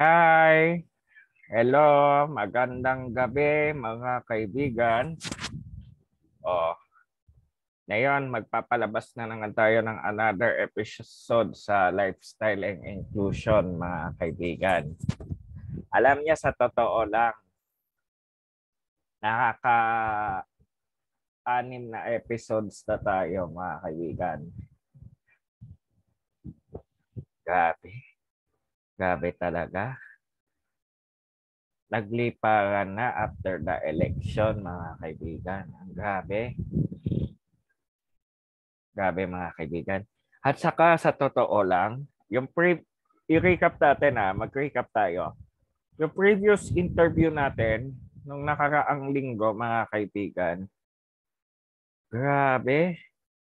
Hi! Hello! Magandang gabi mga kaibigan. Oh, ngayon magpapalabas na naman tayo ng another episode sa Lifestyle and Inclusion mga kaibigan. Alam niya sa totoo lang, nakaka-anim na episodes na tayo mga kaibigan. Grabe. Grabe talaga. Nagliparan na after the election mga kaibigan. Ang grabe. Grabe mga kaibigan. At saka sa totoo lang, yung i-recap natin mag-recap tayo. Yung previous interview natin nung nakaraang linggo mga kaibigan. Grabe.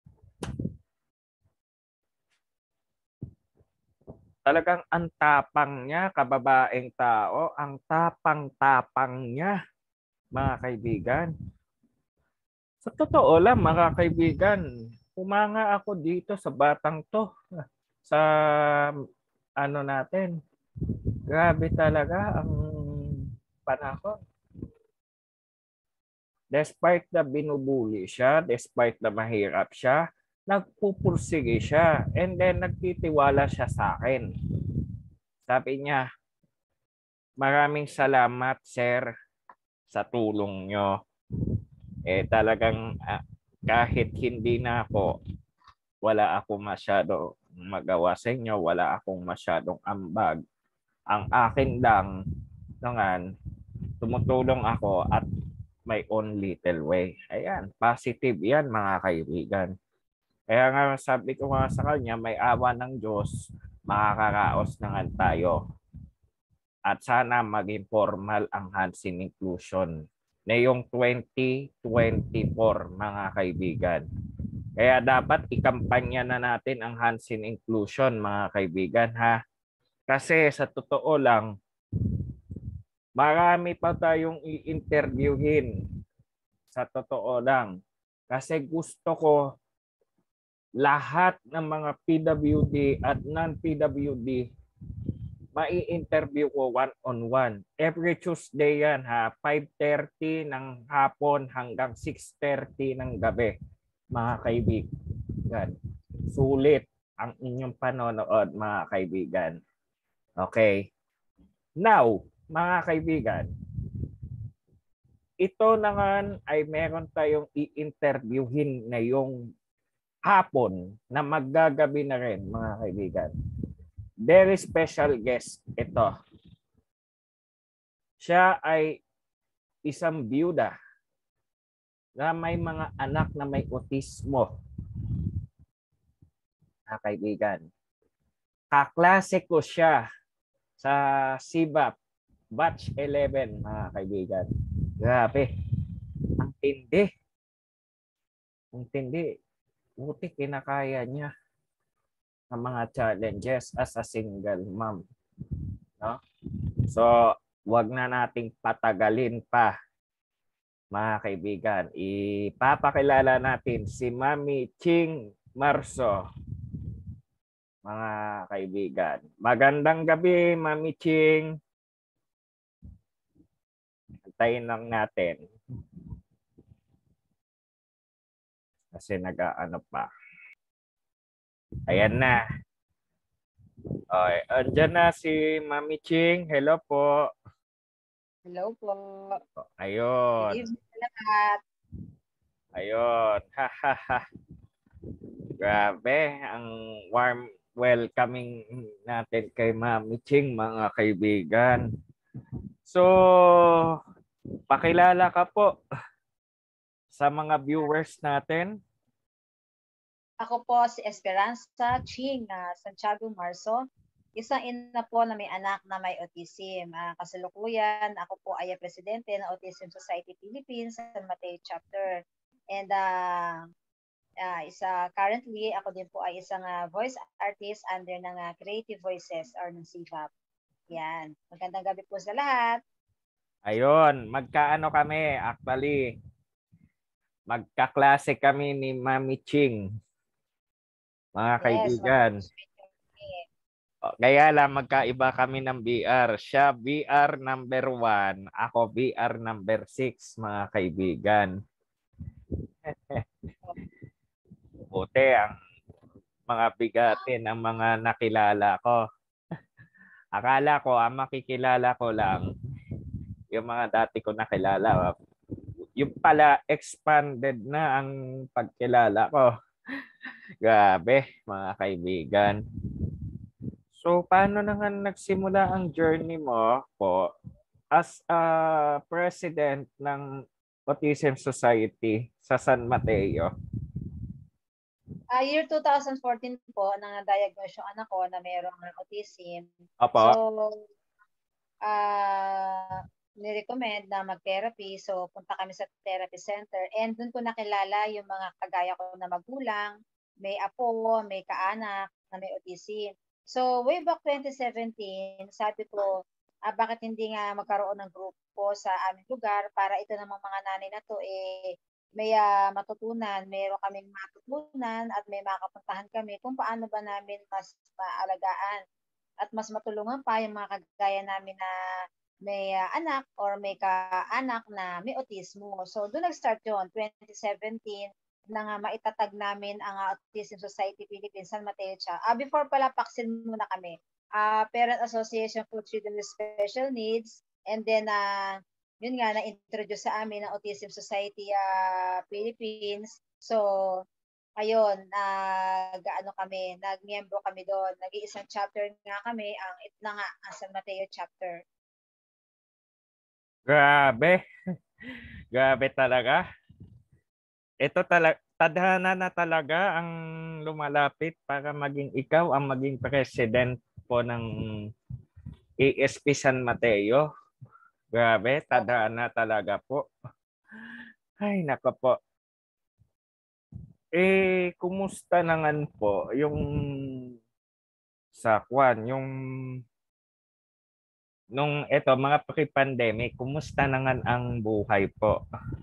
Talagang ang tapang niya, kababaeng tao, ang tapang-tapang niya mga kaibigan. Sa totoo lang mga kaibigan, umanga ako dito sa batang to. Sa ano natin. Grabe talaga ang panahon. Despite na binubuli siya, despite na mahirap siya, nagpupursige siya. And then nagtitiwala siya sa akin. Sabi niya, maraming salamat sir sa tulong nyo. Talagang kahit hindi na ako, wala akong masyado magawa sa inyo, wala akong masyadong ambag. Ang akin lang, nangan, tumutulong ako at my own little way. Ayan, positive yan mga kaibigan. Kaya nga sabi ko nga sa kanya, may awa ng Diyos, makakaraos na nga tayo. At sana maging formal ang hands in inclusion na yung 2024 mga kaibigan. Kaya dapat ikampanya na natin ang hands in inclusion mga kaibigan ha. Kasi sa totoo lang, marami pa tayong i-interviewin. Sa totoo lang. Kasi gusto ko lahat ng mga PWD at non-PWD mai-interview ko one-on-one. Every Tuesday yan ha. 5:30 ng hapon hanggang 6:30 ng gabi. Mga kaibigan. Sulit ang inyong panonood mga kaibigan. Okay. Now, mga kaibigan, ito naman ay meron tayong i-interviewin ngayong hapon na maggagabi na rin mga kaibigan. Very special guest ito. Siya ay isang byuda na may mga anak na may autismo. Mga kaibigan. Kaklase ko siya sa CBAP Batch 11 mga kaibigan. Grabe. Ang tindi. Ang tindi. Buti kinakaya niya ang mga challenges as a single mom. No? So, wag na nating patagalin pa mga kaibigan. Ipapakilala natin si Mami Ching Marzo. Mga kaibigan. Magandang gabi, Mami Ching. Antayin lang natin. Kasi nag-aano pa. Ayan na. Okay. Andyan na si Mami Ching. Hello po. Hello po. Ayun. Good evening sa lahat. Ayun. Grabe. Ang warm welcoming natin kay Mami Ching, mga kaibigan. So, pakilala ka po sa mga viewers natin. Ako po si Esperanza Ching Santiago Marzo. Isang ina po na may anak na may autism. Kasalukuyan, ako po ay presidente ng Autism Society Philippines San Mateo Chapter. And currently, ako din po ay isang voice artist under ng Creative Voices or ng CVAP. Yan. Magandang gabi po sa lahat. Ayun, magkaano kami actually. Magkaklase kami ni Mami Ching. Mga kaibigan. Yes, Kaya lang magkaiba kami ng BR. Siya BR number 1, ako BR number 6, mga kaibigan. Buti ang mga bigatin ang mga nakilala ko. Akala ko ang makikilala ko lang yung mga dati ko nakilala. Yung pala expanded na ang pagkilala ko. Grabe, mga kaibigan. So, paano na nga nagsimula ang journey mo po as a president ng Autism Society sa San Mateo? Year 2014 po, nang na-diagnose yung anak ko na mayroong autism. So, Opo. nirecommend na mag-therapy. So, punta kami sa therapy center. And doon ko nakilala yung mga kagaya ko na magulang, may apo, may kaanak na may autism. So, way back 2017, sabi ko, bakit hindi nga magkaroon ng grupo sa aming lugar para ito namang mga nanay na to, may matutunan, meron kaming matutunan at may makapuntahan kami kung paano ba namin mas maalagaan at mas matulungan pa yung mga kagaya namin na may anak or may kaanak na may autismo. So, doon nag-start yun, 2017, na nga maitatag namin ang Autism Society Philippines San Mateo. Before pala, paksin muna kami. Parent Association for Children with Special Needs. And then, yun nga, na-introduce sa amin ng Autism Society Philippines. So, ayun, nag-miyembro kami doon. Nag-iisang chapter nga kami, ito na nga, ang San Mateo chapter. Grabe. Grabe talaga. Ito talaga, tadhana na talaga ang lumalapit para maging ikaw ang maging president po ng ASP San Mateo. Grabe, tadhana talaga po. Ay, nako po. Kumusta naman po yung sa kwan, yung nung eto mga pre-pandemic, kumusta naman ang buhay po?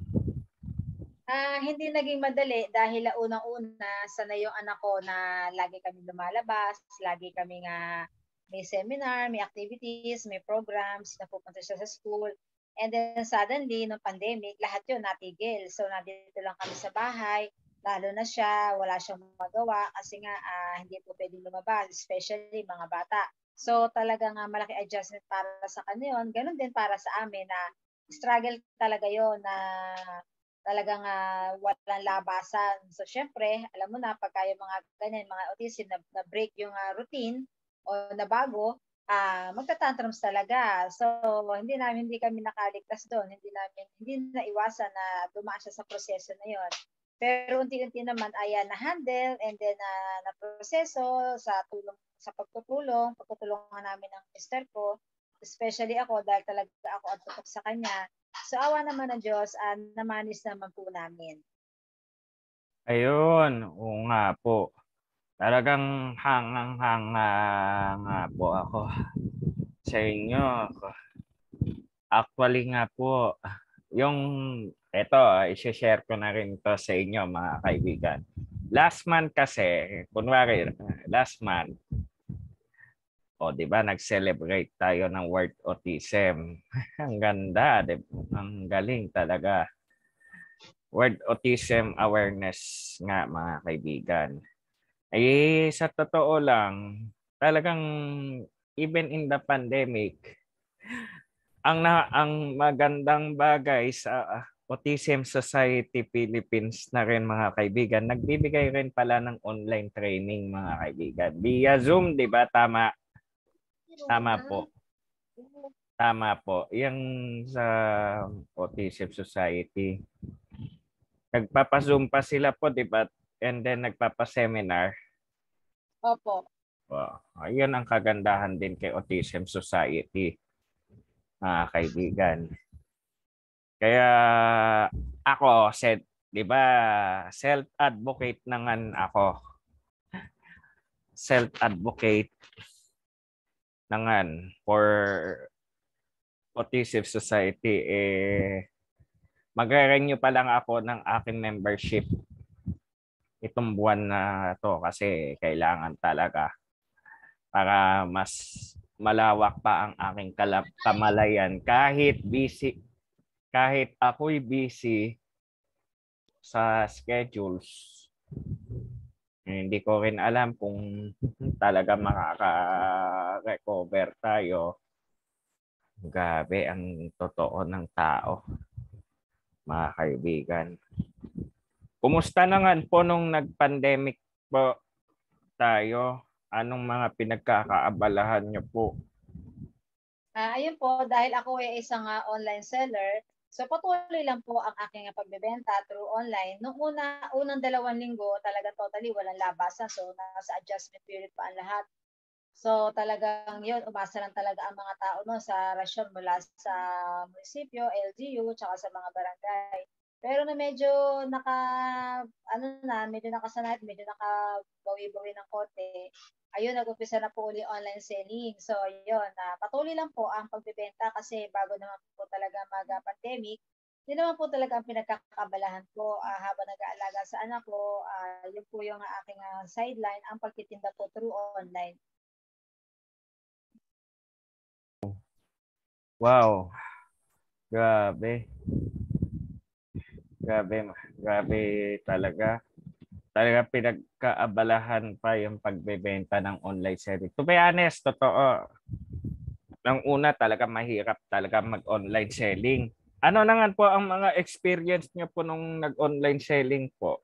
Hindi naging madali dahil unang-una, sanay yung anak ko na lagi kami lumalabas, lagi kami nga may seminar, may activities, may programs, napupunta siya sa school. And then suddenly, nung pandemic, lahat yun natigil. So, nandito lang kami sa bahay, lalo na siya, wala siyang magawa kasi nga hindi po pwedeng lumabas, especially mga bata. So, talagang malaki adjustment para sa kanya yun. Ganun din para sa amin na struggle talaga yon na talagang walang labasan. So, syempre, alam mo na, pagka yung mga ganyan, mga autism, na-break yung routine o nabago, magta-tantrums talaga. So, hindi kami nakaligtas doon. Hindi na iwasan na dumaan siya sa proseso na yon. Pero unti-unti naman ay na-handle and then na-proseso sa pagtutulungan namin ng mister ko, especially ako dahil talaga ako ang tutok sa kanya. So, awa naman ng Diyos, namanis naman po namin. Ayun, oo nga po. Talagang hangang-hanga nga po ako sa inyo. Actually nga po, yung eto, i-share ko na rin to sa inyo mga kaibigan. Last month kasi, kunwari, last month, di ba, nag-celebrate tayo ng World Autism. Ang ganda, ang galing talaga. World Autism Awareness nga mga kaibigan. Sa totoo lang, talagang even in the pandemic, ang magandang bagay sa Autism Society Philippines na rin mga kaibigan, nagbibigay rin pala ng online training mga kaibigan. Via Zoom, di ba? Tama. Tama po. Tama po. Yung sa Autism Society. Nagpapa-Zoom pa sila po, di ba? And then nagpapa-seminar. Opo. Wow. Ayun ang kagandahan din kay Autism Society, mga kaibigan. Kaya ako, di ba, self-advocate naman ako. Self-advocate naman for Autism Society. Magre-renew pa lang ako ng aking membership itong buwan na to kasi kailangan talaga para mas malawak pa ang aking kamalayan kahit ako'y busy sa schedules. Hindi ko rin alam kung talaga makaka-recover tayo. Grabe ang totoo ng tao, mga kaibigan. Kumusta naman po nung nag-pandemic po tayo? Anong mga pinagkakaabalahan niyo po? Ayun po, dahil ako ay isang online seller, so patuloy lang po ang aking pagbebenta through online. Noong unang 2 linggo, talaga totally walang labasan. So, nasa adjustment period pa ang lahat. So talagang yun, umasa lang talaga ang mga tao no, sa rasyon mula sa munisipyo, LGU, tsaka sa mga barangay. Pero na medyo medyo nakasanay, medyo nakabawi-bawi ng konti. Ayun, nag-umpisa na po uli online selling. So yun, patuloy lang po ang pagbebenta kasi bago naman po talaga mag-pandemic, yun naman po talaga ang pinagkakabalahan ko habang nag-aalaga sa anak ko. Yun po yung aking sideline, ang pagtitinda po through online. Wow. Grabe. Grabe talaga. Talaga pinagkaabalahan pa yung pagbebenta ng online selling. To be honest, totoo. Nang una talaga mahirap talaga mag-online selling. Ano naman po ang mga experience niyo po nung nag-online selling po?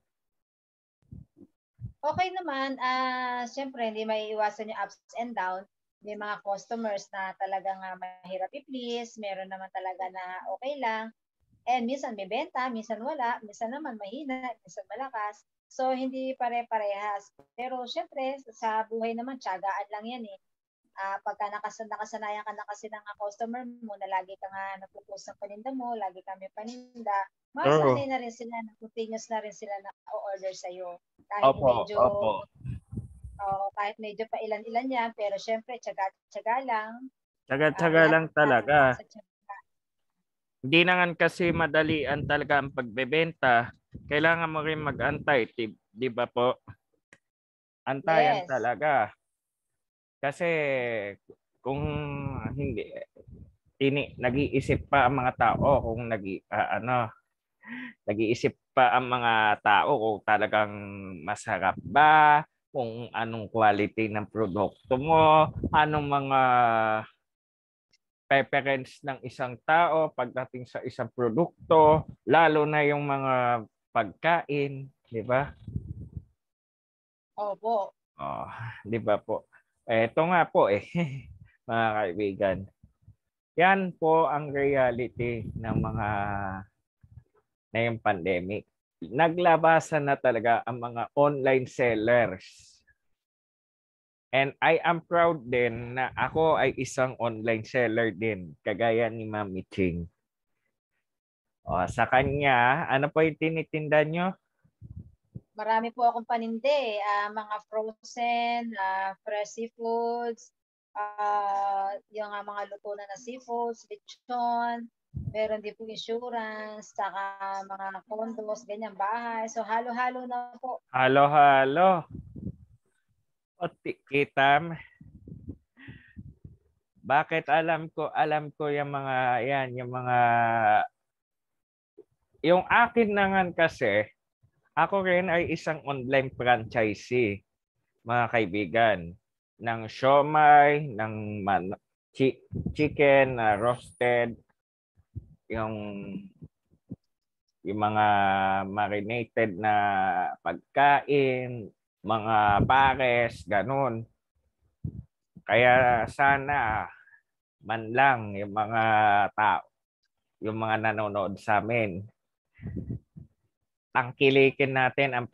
Okay naman, siyempre hindi maiiwasan yung ups and down. May mga customers na talagang mahirap i-please, meron naman talaga na okay lang. And minsan may benta, minsan wala, minsan naman mahina, minsan malakas. So hindi pare-parehas. Pero siyempre sa buhay naman tiyagaan lang 'yan eh. Pagka nakasanayan ka na kasi ng customer mo na lagi ka nga nagpo-post ng paninda mo, lagi kami paninda, masanay na rin sila, na continuous na rin sila na order sa iyo. Kahit Opo, medyo opo. kahit medyo pa ilan-ilan yan, pero syempre tiyaga-tiyaga lang. Tsaga-tsaga Lahat lang na talaga. nasa tiyaga. Hindi naman kasi madalian talaga ang pagbebenta. Kailangan mo rin mag-antay, di ba po? Antayan Yes. talaga. Kasi kung hindi nag-iisip pa ang mga tao kung nag-iisip pa ang mga tao kung talagang masarap ba, kung anong quality ng produkto mo, anong mga preference ng isang tao pagdating sa isang produkto, lalo na yung mga pagkain, di ba? Opo. Oh, di ba po? Ito nga po mga kaibigan. Yan po ang reality ng mga ngayong pandemic. Naglabasan na talaga ang mga online sellers. And I am proud din na ako ay isang online seller din, kagaya ni Mami Ching. O, sa kanya, ano po yung tinitinda nyo? Marami po akong paninde, mga frozen, fresh seafoods, yung mga luto na seafoods, lechon, meron din po insurance, saka mga condos, ganyan, bahay. So halo-halo na po. Halo-halo. O, kitam. Bakit alam ko yung mga, yan, yung akin naman kasi, ako rin ay isang online franchisee, mga kaibigan, ng siomai, ng chicken, roasted, yung mga marinated na pagkain, mga pares, ganun. Kaya sana man lang yung mga tao, yung mga nanonood sa amin, tangkilikin natin ang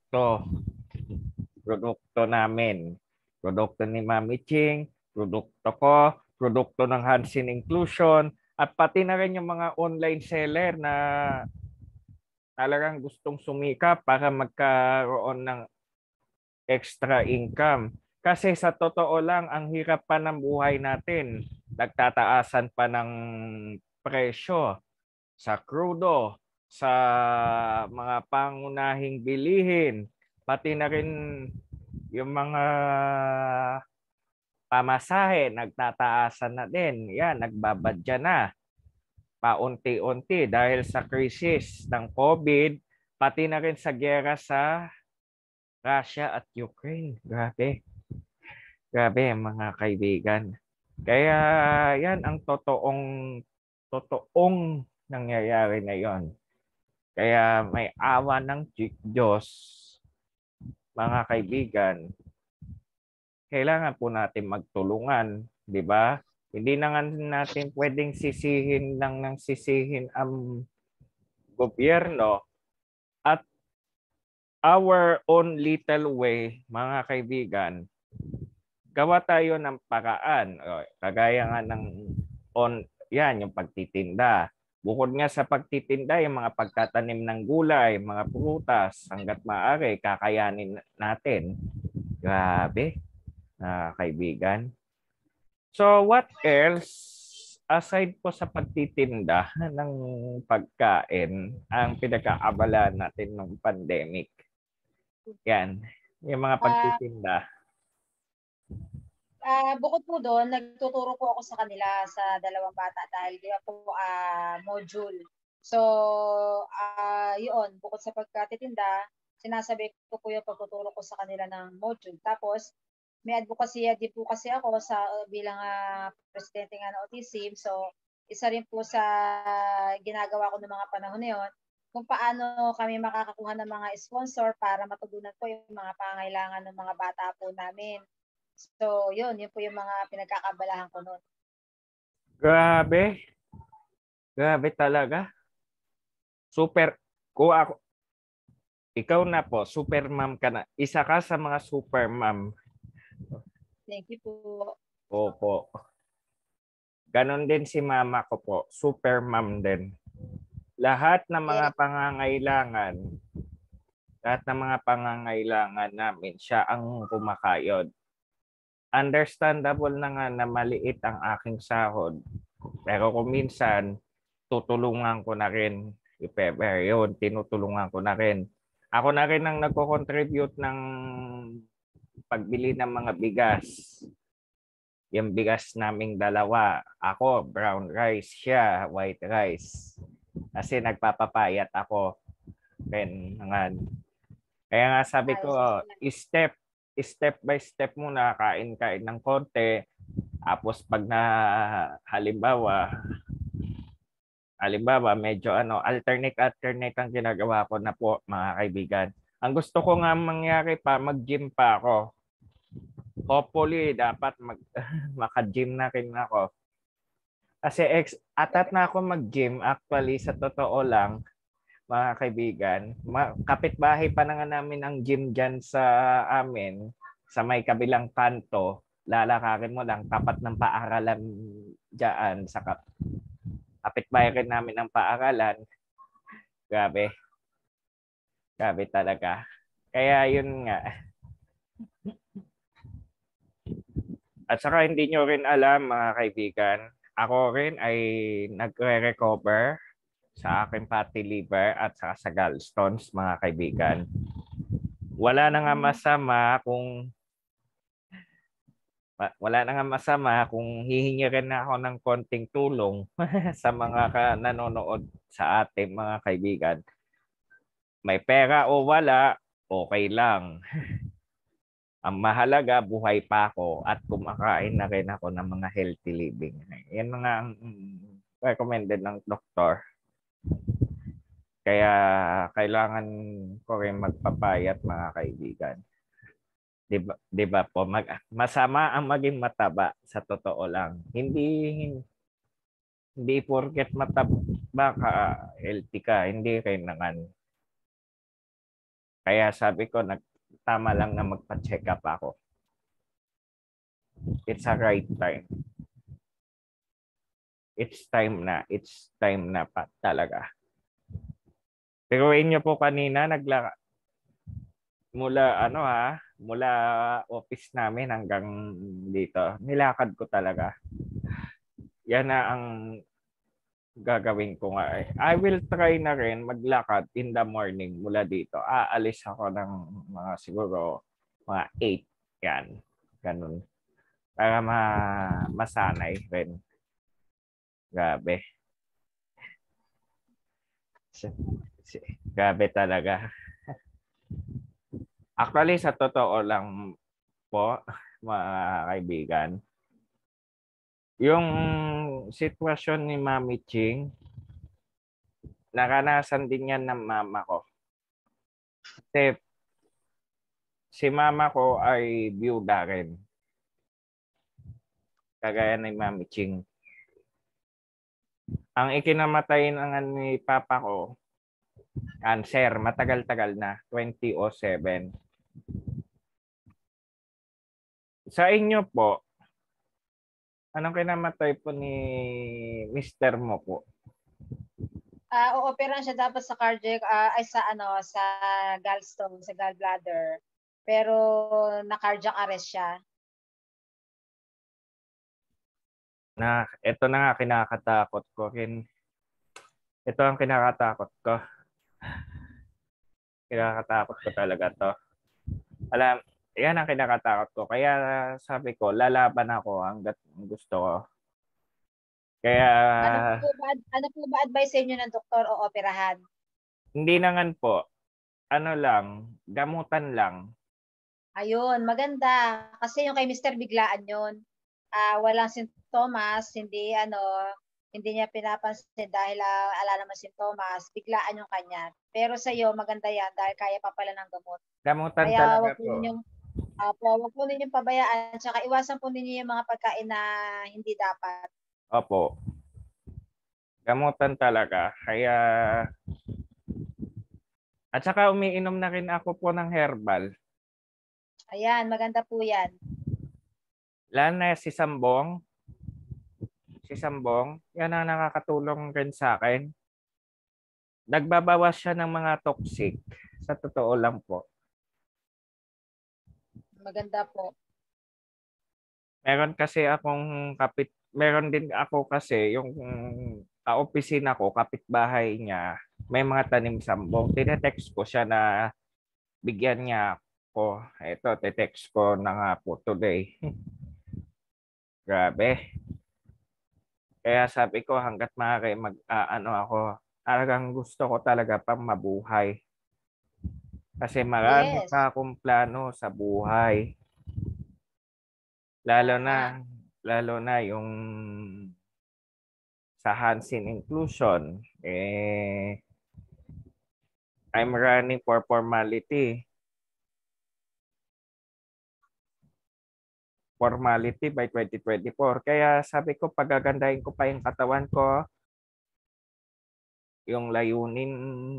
produkto namin. Produkto ni Mami Ching, produkto ko, produkto ng Hansin Inclusion, at pati na rin yung mga online seller na talagang gustong sumikap para magkaroon ng extra income. Kasi sa totoo lang, ang hirap pa ng buhay natin. Nagtataasan pa ng presyo sa krudo, sa mga pangunahing bilihin, pati na rin yung mga Pamasahe, nagtataasan na din. Yan, nagbabadya na. Paunti-unti dahil sa krisis ng COVID, pati na rin sa giyera sa Russia at Ukraine. Grabe. Grabe, mga kaibigan. Kaya yan ang totoong nangyayari na yon. Kaya may awa ng Diyos, mga kaibigan. Kailangan po natin magtulungan, di ba? Hindi na nga natin pwedeng sisihin lang ng sisihin ang gobyerno at our own little way, mga kaibigan. Gawa tayo ng paraan. Kagaya nga ng yan, yung pagtitinda. Bukod nga sa pagtitinda, yung mga pagtatanim ng gulay, mga prutas, hanggat maaari, kakayanin natin. Grabe, kaibigan. So what else, aside po sa pagtitinda ng pagkain, ang pinag-aabala natin ng pandemic? Yan, yung mga pagtitinda. Bukod po doon, nagtuturo po ako sa kanila sa dalawang bata dahil di ba po module. So, yun, bukod sa pagkatitinda, sinasabi ko po yung pagtuturo ko sa kanila ng module. Tapos, may advocacy din po kasi ako sa bilang presidente nga ng autism. So, isa rin po sa ginagawa ko ng mga panahon na yun, kung paano kami makakakuha ng mga sponsor para matugunan po yung mga pangailangan ng mga bata po namin. So, yun po yung mga pinagkakabalahan ko noon. Grabe. Grabe talaga. Super. Kung ako, ikaw na po, super mom ka na. Isa ka sa mga super mom. Thank you po. Opo. Ganon din si mama ko po. Super mom din. Lahat ng mga pangangailangan, namin, siya ang kumakayod. Understandable na nga na maliit ang aking sahod. Pero kung minsan, tutulungan ko na rin. If ever yun, tinutulungan ko na rin. Ako na rin ang nagko-contribute ng pagbili ng mga bigas. Yung bigas naming dalawa. Ako, brown rice. Siya, white rice. Kasi nagpapapayat ako. Kaya nga sabi ko, step by step muna, kain-kain ng konti. Tapos pag na halimbawa medyo alternate ang ginagawa ko na po, mga kaibigan. Ang gusto ko nga mangyari pa, mag-gym pa ako. Hopefully, dapat maka-gym na rin ako. Kasi atat na ako mag-gym. Actually, sa totoo lang, mga kaibigan, kapitbahay pa na nga namin ang gym dyan sa amin, sa may kabilang kanto. Lalakarin mo lang, tapat ng paaralan dyan. Sa kapitbahay rin namin ang paaralan. Grabe. Grabe talaga. Kaya yun nga. At saka hindi nyo rin alam, mga kaibigan, ako rin ay nagre-recover sa aking fatty liver at saka sa gallstones, mga kaibigan. Wala na nga masama kung hihingi rin na ako ng konting tulong sa mga nanonood sa ating mga kaibigan. May pera o wala, okay lang. Ang mahalaga, buhay pa ako at kumakain na rin ako ng mga healthy living. Yan mga recommended ng doktor. Kaya kailangan ko rin magpapayat, mga kaibigan. Diba po? Masama ang maging mataba, sa totoo lang. Hindi porket mataba ka, healthy ka. Hindi rin naman. Kaya sabi ko, tama lang na magpa-check up ako. It's a right time. It's time na pa talaga. Pero inyo po kanina mula office namin hanggang dito. Nilakad ko talaga. Yan na ang gagawin ko nga. I will try na rin maglakad in the morning mula dito. Aalis ako ng mga siguro mga 8. Yan. Ganun. para masanay rin. Grabe. Grabe talaga. Actually, sa totoo lang po, mga kaibigan, yung sitwasyon ni Mami Ching, naranasan din yan ng mama ko. Kasi si mama ko ay byuda rin. Kagaya ni Mami Ching. Ang ikinamatay ng ni papa ko, cancer, matagal-tagal na, 2007. Sa inyo po, anong kinamatay po ni Mister mo po? Ooperahan siya dapat sa cardiac, ay sa ano, sa gallstone, sa gallbladder. Pero na-cardiac arrest siya. Ito na nga kinakatakot ko rin. Ito ang kinakatakot ko. Kinakatakot ko talaga to. Alam, yan ang kinakatakot ko. Kaya sabi ko, lalaban ako hanggat gusto ko. Kaya Ano po ba advice sa inyo ng doktor o operahan? hindi naman po. Ano lang, gamutan lang. Ayun, maganda. Kasi yung kay Mr. Biglaan yun. Walang sintomas, hindi niya pinapansin dahil ala naman sintomas, biglaan yung kanya. Pero sa iyo, maganda yan dahil kaya pa pala ng gamot. Gamutan Kaya talaga wag po po. ninyong wag po ninyong pabayaan, tsaka iwasan po ninyo yung mga pagkain na hindi dapat. Opo. Gamutan talaga. Kaya at saka umiinom na rin ako po ng herbal. Ayan, maganda po yan. Lalo na si Sambong. Si Sambong, yan ang nakakatulong rin sa akin. Nagbabawas siya ng mga toxic. Sa totoo lang po. Maganda po. Meron din ako kasi yung opisina ko, kapitbahay niya, may mga tanim sambong. Tinetext ko siya na bigyan niya ako. Ito, te-text ko na nga po today. Grabe. Kaya sabi ko hanggat maaari ako, talagang gusto ko talaga pang mabuhay. Kasi marami Yes, pa akong plano sa buhay. Lalo tama. na lalo na yung sa Hansin inclusion, I'm running for formality. Formality by 2024. Kaya sabi ko, pagagandahin ko pa yung katawan ko, yung layunin,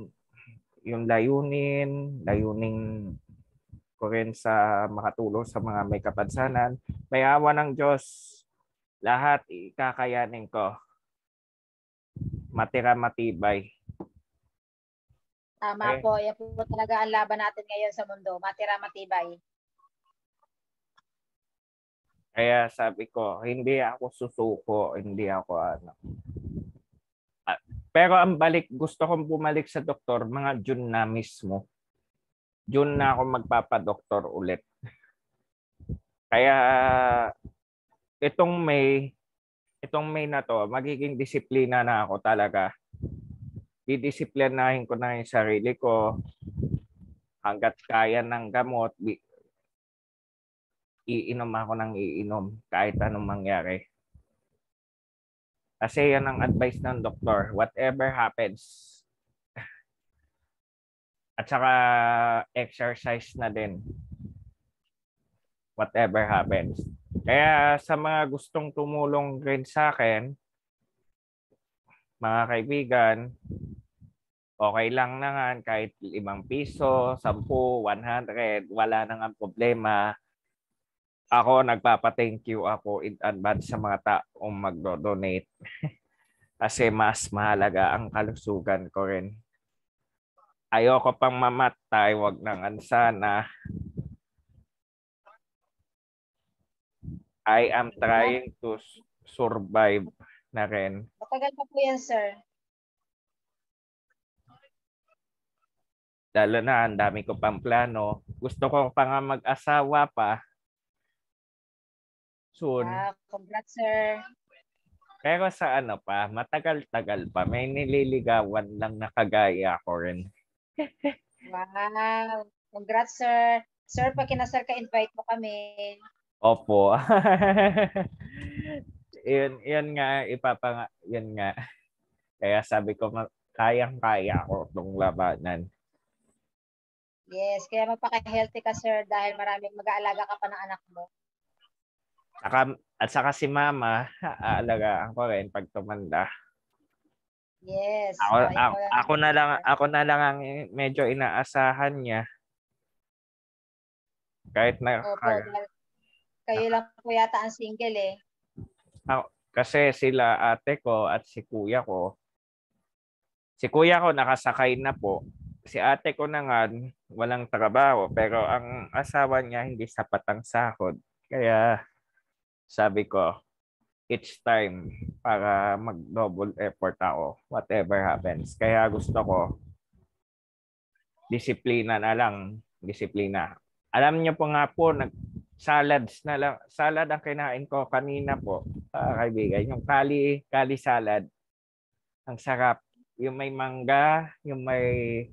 layunin ko rin sa makatulong sa mga may kapansanan. May awa ng Diyos, lahat ikakayanin ko. Matira matibay. Tama po. Yan po talaga ang laban natin ngayon sa mundo. Matira matibay. Kaya sabi ko, hindi ako susuko, hindi ako Pero ang gusto kong bumalik sa doktor, mga June na mismo. June na ako magpapadoktor ulit. Kaya itong May na to, magiging disiplina na ako talaga. Didisiplinahin ko na yung sarili ko hanggat kaya ng gamot, iinom ako ng iinom kahit anong mangyari. Kasi yan ang advice ng doktor. Whatever happens. At saka exercise na din. Whatever happens. Kaya sa mga gustong tumulong rin sa akin, mga kaibigan, okay lang na nga kahit 5 piso, 10, 100, wala nang ang problema. Ako, nagpapa-thank you ako in advance sa mga taong magdo-donate. Kasi mas mahalaga ang kalusugan ko rin. Ayoko pang mamatay, wag nang sana. I am trying to survive na rin. Matagal pa po yan, sir. Lalo na, ang dami ko pang plano. Gusto ko pa nga mag-asawa pa. soon. Congrats, sir. Pero sa ano pa, matagal-tagal pa. May nililigawan lang na kagaya ko rin. Wow. Congrats, sir. Sir, pag kinasal ka, invite mo kami. Opo. yun nga, yun nga. Kaya sabi ko, kayang-kaya ko itong labanan. Yes, kaya magpaka-healthy ka, sir, dahil maraming mag-aalaga ka pa ng anak mo. At saka si mama, aalagaan ko rin pag tumanda. Yes. Ako na lang ang medyo inaasahan niya. Kahit na Opo, kayo lang po yata ang single eh. Kasi sila ate ko at si kuya ko. Si kuya ko nakasakay na po. Si ate ko na nga walang trabaho pero ang asawa niya hindi sapat ang sahod. Kaya sabi ko, it's time para mag-double effort ako whatever happens. Kaya gusto ko disiplina na lang. Disiplina. Alam niyo po nga po, salads na lang. Salad ang kinain ko kanina po, kaibigan. Yung kali salad. Ang sarap. Yung may mangga, yung may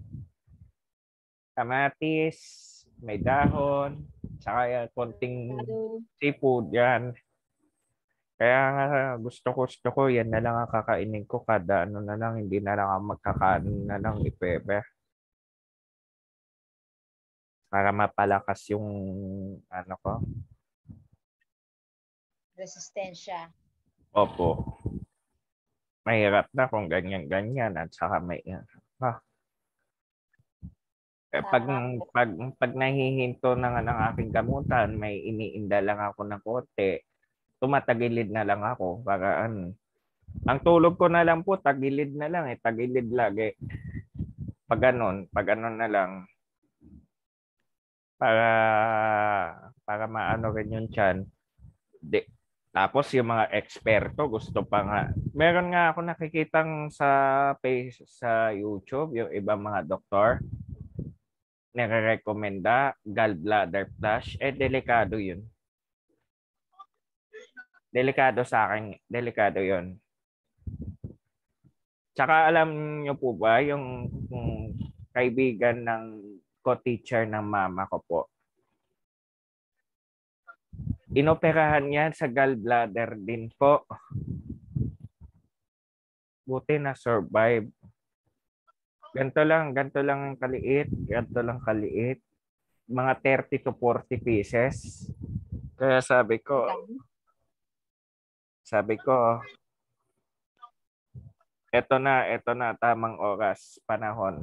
kamatis, may dahon, saka konting seafood yan. Kaya gusto ko yan na lang ang kakainin ko kada ano na lang, hindi na lang ang magkakaano na lang ipepe. Para mapalakas yung ano ko. Resistensya. Opo. Mahirap na kung ganyan-ganyan at saka may pag nahihinto na nga ng aking gamutan, may iniinda lang ako ng konti. Tumatagilid na lang ako para ano. Ang tulog ko na lang po, tagilid na lang tagilid lagi. Pag ganon na lang. Para maano rin yung tiyan. Tapos yung mga eksperto gusto pa nga. Meron nga ako nakikitang sa YouTube, yung ibang mga doktor nire-recommenda gallbladder flush. Delikado yun. Delikado sa akin. Delikado yun. Tsaka alam nyo po ba yung kaibigan ng co-teacher ng mama ko po. Inoperahan niya sa gallbladder din po. Buti na survive. Ganto lang kaliit. Mga 30 to 40 pieces. Kaya sabi ko, eto na tamang oras, panahon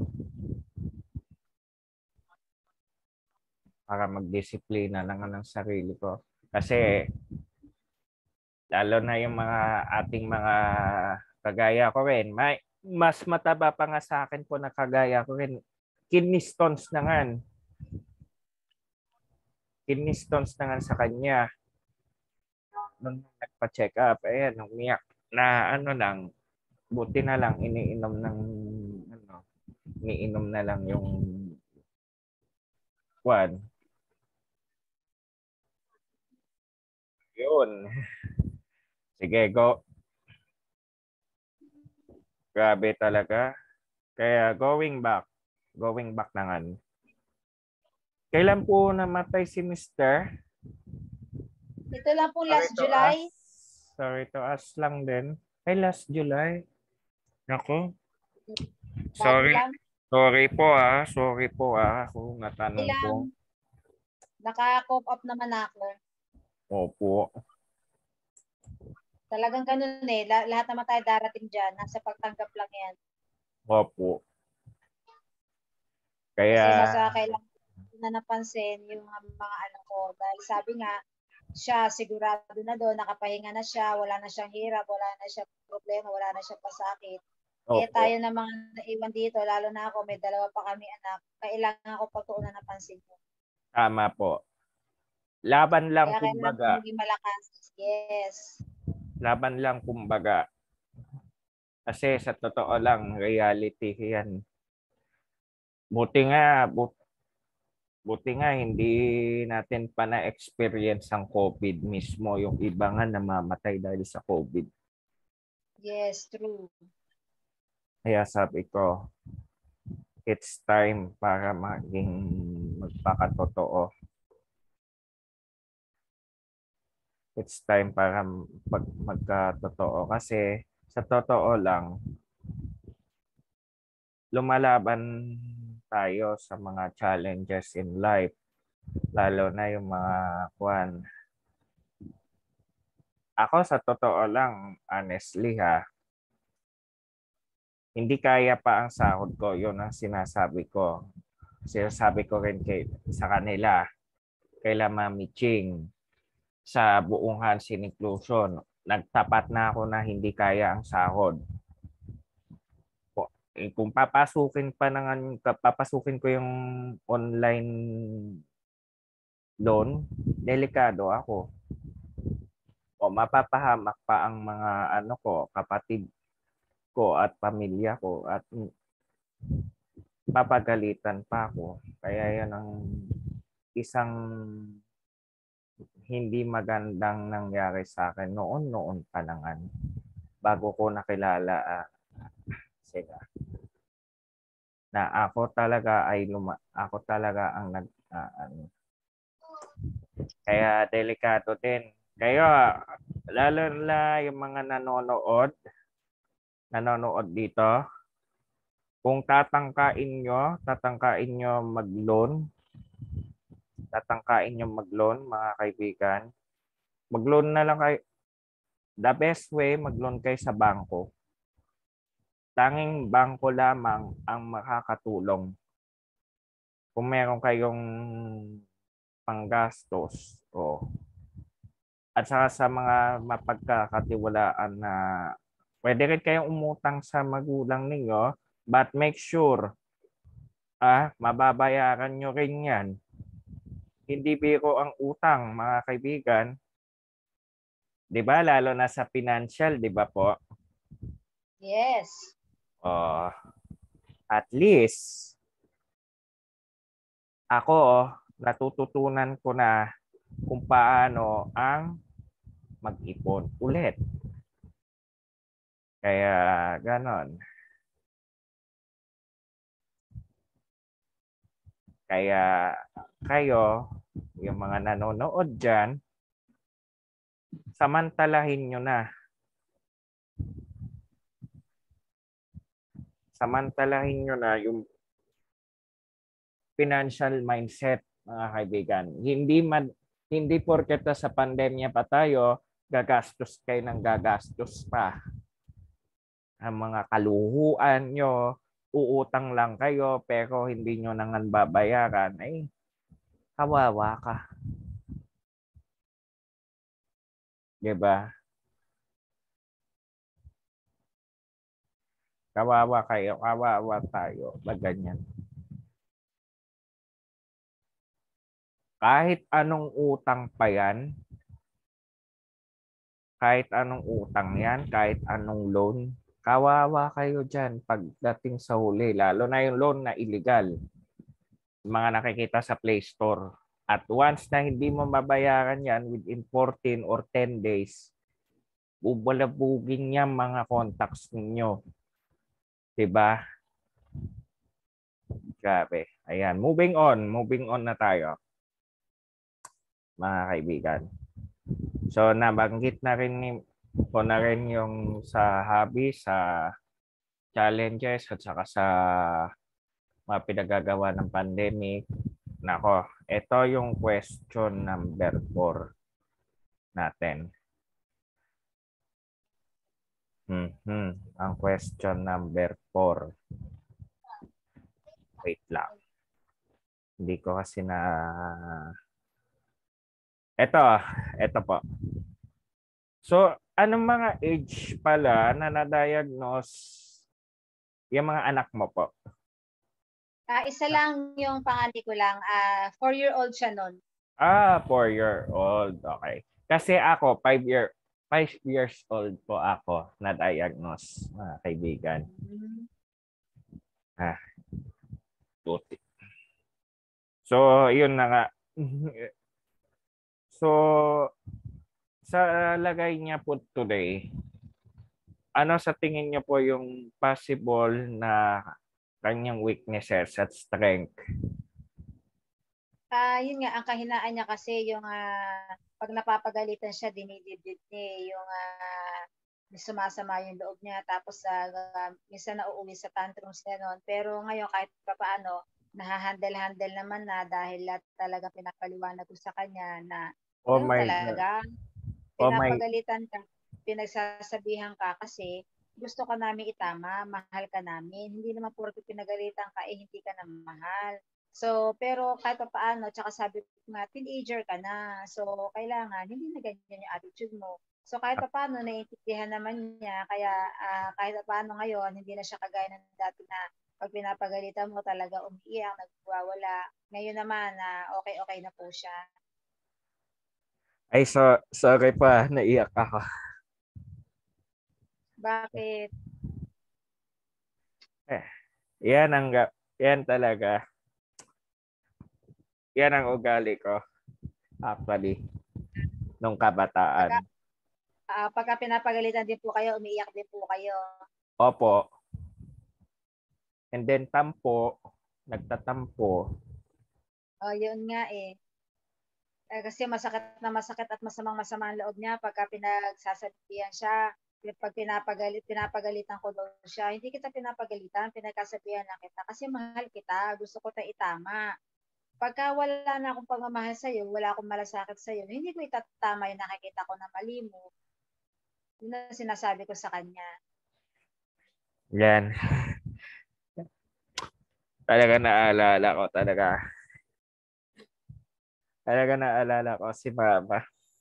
para magdisiplina lang ng sarili ko. Kasi lalo na yung mga ating mga kagaya ko rin, mas mataba pa nga sa akin po na kagaya ko rin. Kidney stones na nga. Kidney stones na nga sa kanya. Nung nagpa-check up, ayan, umiyak na ano lang, buti na lang iniinom na lang yung kwan. Yun. Sige, go. Grabe talaga. Kaya going back na nga. Kailan po namatay si Mr.? Ito lang po last July. Sorry to ask lang din. Ay, last July. Nako. Sorry po kung natanong po. Naka-cope up naman ako. Opo. Talagang ganun eh. Lahat naman tayo darating dyan. Nasa pagtanggap lang yan. Opo. Kaya... Kasi nasa kailangan na napansin yung mga ano ko. Dahil sabi nga, siya sigurado na doon, nakapahinga na siya, wala na siyang hirap, wala na siyang problema, wala na siyang pasakit. Eh tayo na mga naiwan dito, lalo na ako, may dalawa pa kami anak, kailangan ako pagtuunan ng pansin ko. Tama po. Laban lang kaya kumbaga. Kailangan maging malakas. Yes. Laban lang kumbaga. Kasi sa totoo lang, reality yan. Buti nga hindi natin pa na-experience ang COVID mismo. Yung iba nga namamatay dahil sa COVID. Yes, true. Kaya sabi ko, it's time para magpakatotoo. It's time para magkatotoo. Kasi sa totoo lang, lumalaban tayo sa mga challenges in life. Lalo na yung mga kwan. Ako sa totoo lang, honestly ha, hindi kaya pa ang sahod ko. Yun ang sinasabi ko. Sinasabi ko rin sa kanila, kaila Mami Ching, sa buong Hands Inclusion. Nagtapat na ako na hindi kaya ang sahod. Kung papasukin ko yung online loan, delikado ako. O mapapahamak pa ang mga kapatid ko at pamilya ko at papagalitan pa ako. Kaya yan ang isang hindi magandang nangyari sa akin noon pa naman bago ko nakilala sila. Na ako talaga ang kaya delikado din. Kaya lalo na yung mga nanonood dito, kung tatangkain nyo mag-loan, mga kaibigan, mag-loan na lang kayo. The best way, mag-loan kayo sa bangko. Tanging bangko lamang ang makakatulong. Kung meron kayong panggastos at saka sa mga mapagkakatiwalaan na pwede rin kayong umutang sa magulang ninyo, but make sure mababayaran nyo rin yan. Hindi biro ang utang, mga kaibigan. 'Di ba? Lalo na sa financial, 'di ba po? Yes. At least ako natututunan ko na kung paano ang mag-ipon ulit. Kaya ganon. Kaya kayo, yung mga nanonood dyan, samantalahin nyo na. Samantalahin nyo na yung financial mindset, mga kaibigan. Hindi porket sa pandemya pa tayo, gagastos kayo ng gagastos pa. Ang mga kaluhuan nyo, uutang lang kayo, pero hindi nyo nangan babayaran, ay kawawa ka. Diba? Kawawa kayo, kawawa tayo. Ganyan. Kahit anong utang pa yan, kahit anong utang yan, kahit anong loan, kawawa kayo dyan pagdating sa huli. Lalo na yung loan na illegal. Mga nakikita sa Play Store. At once na hindi mo mabayaran yan within 14 or 10 days, bubalabugin niya mga contacts ninyo. Diba? Grabe. Ayan. Moving on na tayo, mga kaibigan. So, nabanggit na rin ko na rin yung sa hobby, sa challenges, at saka sa mga pinagagawa ng pandemic. Nako, ito yung question number 4 natin. Ang question number 4. Wait lang. Hindi ko kasi na... Ito po. So, anong mga age pala na na-diagnose yung mga anak mo po? Isa lang yung panganay ko lang. 4-year-old siya nun. 4-year-old. Okay. Kasi ako, 5 years old po ako na-diagnose, mga kaibigan. Buti. So, yun na nga. So, sa lagay niya po today, ano sa tingin niyo po yung possible na kanyang weaknesses at strength? Yun nga, ang kahinaan niya kasi yung pag napapagalitan siya, dinidibdib niya yung sumasama yung loob niya. Tapos minsan nauuwi sa tantrums gano'n. Pero ngayon kahit pa paano, nahahandle-handle naman na dahil lahat talaga pinapaliwanag ko sa kanya na Oh gano'n my God. talaga. Oh my. Pinapagalitan ka, pinagsasabihan ka kasi gusto ka namin itama, mahal ka namin. Hindi naman puro pinagalitan ka, hindi ka na mahal. So, pero kahit pa paano, tsaka sabi ko nga, teenager ka na. So, kailangan, hindi na ganyan yung attitude mo. So, kahit pa paano, naiintindihan naman niya. Kaya, kahit pa paano ngayon, hindi na siya kagaya ng dati na pag pinapagalitan mo talaga umiiyak, nagwawala. Ngayon naman, okay na po siya. Ay, sorry pa, naiyak ako. Bakit? Eh, yan ang, yan talaga. Yan ang ugali ko, actually, nung Pagka, kabataan. pagka pinapagalitan din po kayo, umiiyak din po kayo. Opo. And then tampo, nagtatampo. Yun nga eh. Kasi masakit at masama ang loob niya pagka pinagsasabihan siya. Pag pinapagalitan ko daw siya, hindi kita pinapagalitan, pinagkasabihan lang kita kasi mahal kita, gusto ko tayo itama. Pagka wala na akong pagmamahal sa'yo, wala akong malasakit sa'yo, hindi ko itatama yung nakikita ko na mali mo. Yun ang sinasabi ko sa kanya. Yan. Talaga naalala ko talaga. Talaga naalala ko si Mama.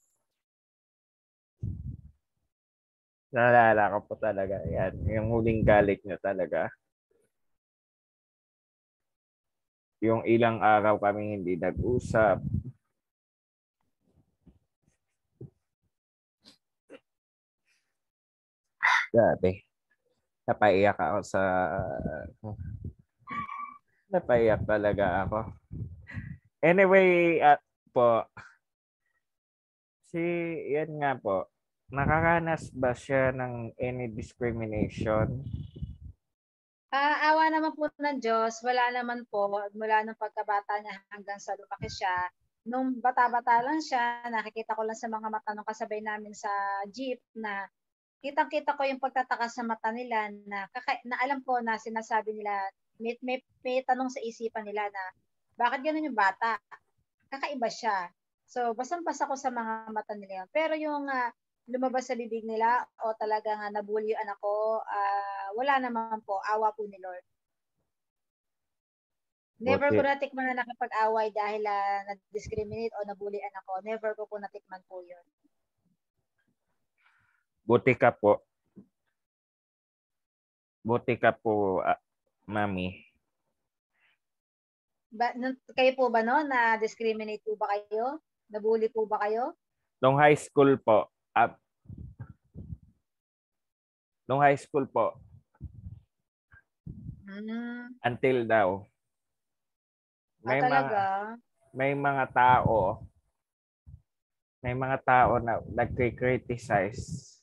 Naalala ko po talaga. Yan. Yung huling galit niya talaga. Yung ilang araw kami hindi nag-usap. Grabe. Napaiyak ako sa... Napaiyak talaga ako. Anyway, po, si, yan nga po, nakaranas ba siya ng any discrimination? Awa naman po ng Diyos, wala naman po, mula nung pagkabata niya hanggang sa lumaki siya. Nung bata-bata lang siya, nakikita ko lang sa mga mata nung kasabay namin sa jeep na kitang-kita ko yung pagtataka sa mata nila na alam ko na sinasabi nila, may tanong sa isipan nila na, bakit ganun yung bata? Kakaiba siya. So, basang-basa ko sa mga mata nila. Pero yung lumabas sa bibig nila o talagang nabully yung anak ko, wala naman po. Awa po ni Lord. Never Buti, ko natikman na nakapag-away dahil na-discriminate o nabully anak ko. Never ko po natikman po yun. buti ka po. Buti ka po, Mami. Kayo po ba no? Na-discriminate po ba kayo? Nabully po ba kayo? Nung high school po, nung high school po, until now, may mga Talaga? may mga tao, na nagki-criticize.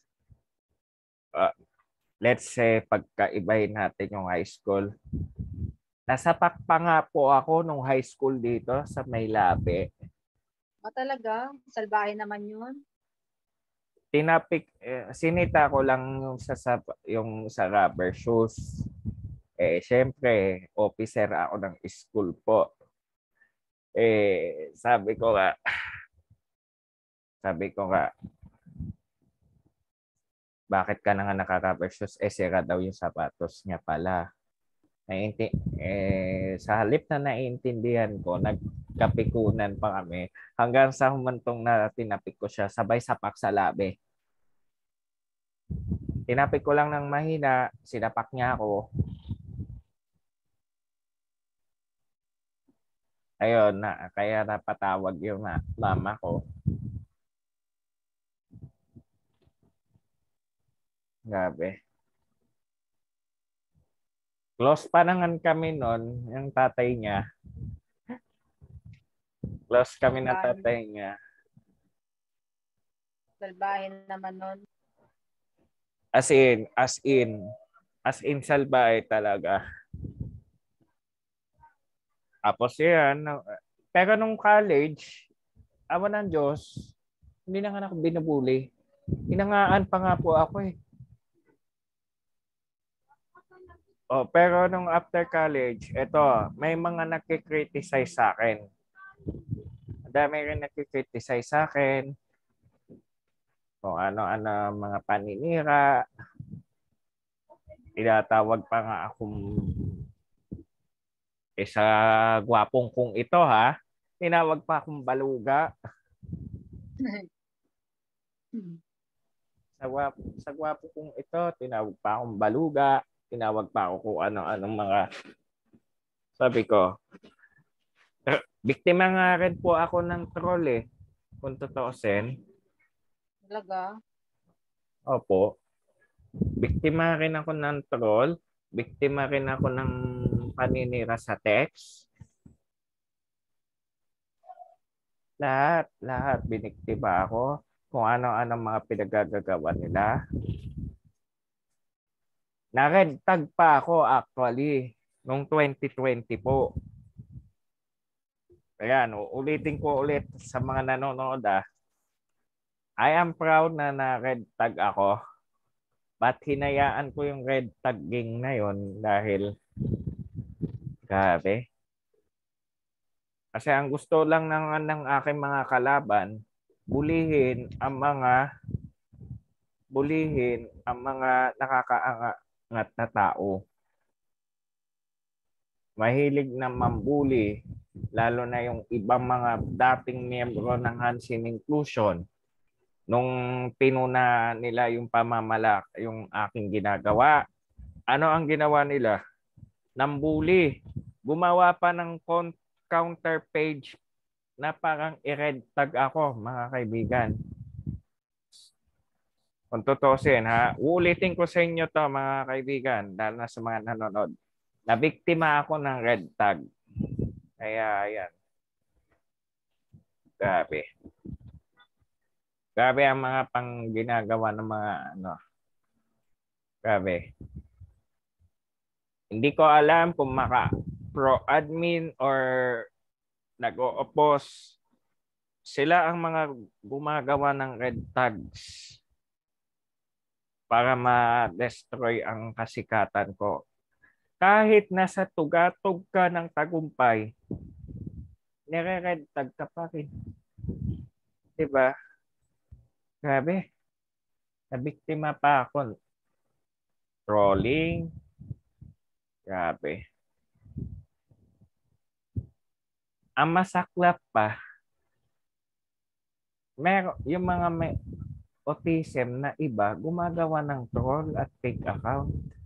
Let's say pagkaibahin natin yung high school. Nasapak pa nga po ako nung high school dito sa Maylabe. Talaga? Salbahe naman yun. Sinita ko lang yung sa rubber shoes. Syempre, officer ako ng school po. Sabi ko nga, bakit ka na nga naka-rubber shoes? Sira daw yung sapatos niya pala. Sa halip na naiintindihan ko, nagkapikunan pa kami hanggang sa humantong na tinapik ko siya sabay sapak sa labi. Tinapik ko lang ng mahina, sinapak niya ako. Ayun, kaya napatawag yung mama ko. Grabe. Close pa naman kami noon, yung tatay niya. Close kami ng Salbahe. tatay niya. Salbahe naman nun. As in salbahe talaga. Tapos yan, pero nung college, awa ng Diyos, hindi na nga ako binubuli. Hinangaan pa nga po ako eh. Oh, pero nung after college, eto, may mga nagki-criticize sa akin. Dami rin nagki-criticize sa akin. Kung ano-ano mga paninira. Tinatawag pa nga akong sa gwapong kong ito ha. Tinawag pa akong baluga. Sa gwapo kong ito, tinawag pa akong baluga. Tinawag pa ako kung ano-anong mga sabi ko. Biktima nga rin po ako ng troll eh. Kung totoosin. Talaga? Opo. Biktima rin ako ng troll. Biktima rin ako ng paninira sa text. Lahat biniktima ako kung ano-ano mga pinagagagawa nila. Na-red tag pa ako actually noong 2020 po. Ayan, ulitin ko ulit sa mga nanonood I am proud na na-red tag ako. But hinayaan ko yung red tagging na yon dahil grabe. Kasi ang gusto lang ng aking mga kalaban, bulihin ang mga nakakaangat na tao. Mahilig na mambuli, lalo na yung ibang mga dating miyembro ng Hansin Inclusion. Nung pinuna nila yung pamamalak, yung aking ginagawa, ano ang ginawa nila? Nambuli. Gumawa pa ng counter page na parang i-red tag ako, mga kaibigan. Kung tutusin ha, uulitin ko sa inyo to mga kaibigan, dahil na sa mga nanonood. Nabiktima ako ng red tag. Kaya ayan. Grabe. Grabe ang mga pang ginagawa ng mga ano. Grabe. Hindi ko alam kung pro-admin or nag-o-oppose. Sila ang mga gumagawa ng red tags para ma-destroy ang kasikatan ko. Kahit nasa tugatog ka ng tagumpay, nire-red tag ka pa rin. Diba? Grabe. Nabiktima pa ako. Trolling. Grabe. Ang masaklap pa, yung mga may autism na iba, gumagawa ng troll at fake account.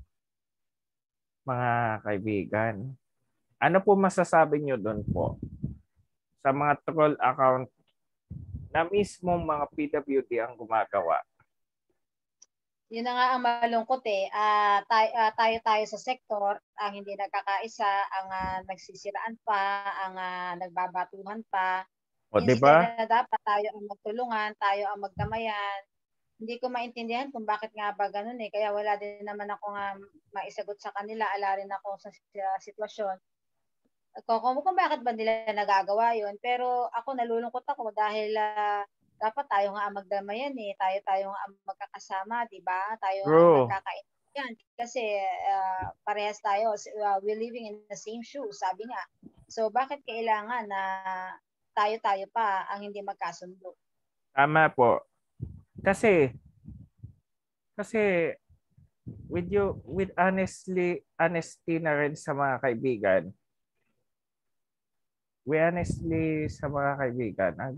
Mga kaibigan. Ano po masasabi nyo doon po? Sa mga troll account na mismo mga PWD ang gumagawa. Yun na nga ang malungkot eh. Tayo sa sektor ang hindi nagkakaisa, ang nagsisiraan pa, ang nagbabatuhan pa. O, di Instead ba? na dapat tayo ang magtulungan, tayo ang magdamayan. Hindi ko maintindihan kung bakit nga ba ganun eh. Kaya wala din naman ako nga maisagot sa kanila. Ala rin ako sa sitwasyon. Kung bakit ba nila nagagawa yun. Pero ako nalulungkot ako dahil dapat tayo nga ang magdamayan eh. Tayo nga ang magkakasama, di ba? Tayo nga ang True. magkakaintindihan. Kasi parehas tayo. We're living in the same shoes, sabi nga. So bakit kailangan na tayo pa ang hindi magkasundo? Tama po. Kasi with honesty na rin sa mga kaibigan. Ang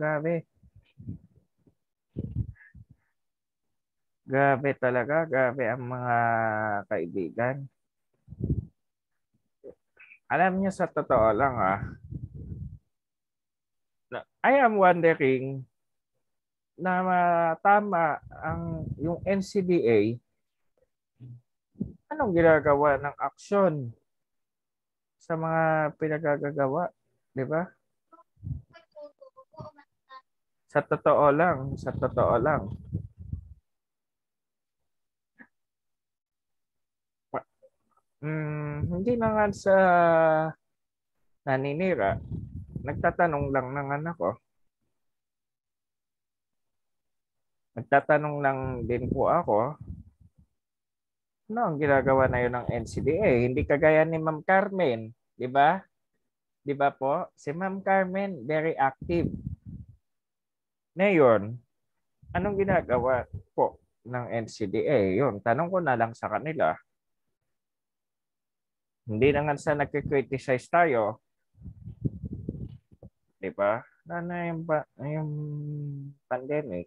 grabe talaga, grabe ang mga kaibigan. Alam niyo sa totoo lang I am wondering na tama yung NCBA, anong ginagawa ng aksyon sa mga pinagagagawa, di ba? Sa totoo lang, sa totoo lang. Hindi na nga sa naninira. Nagtatanong lang naman ako. Nagtatanong lang din po ako. Ano ang ginagawa na yun ng NCDA? Hindi kagaya ni Ma'am Carmen. Di ba? Di ba po? Si Ma'am Carmen, very active. Ngayon, anong ginagawa po ng NCDA? Yun, tanong ko na lang sa kanila. Hindi na nga sa nagkikriticize tayo. Di ba? Yung pandemic.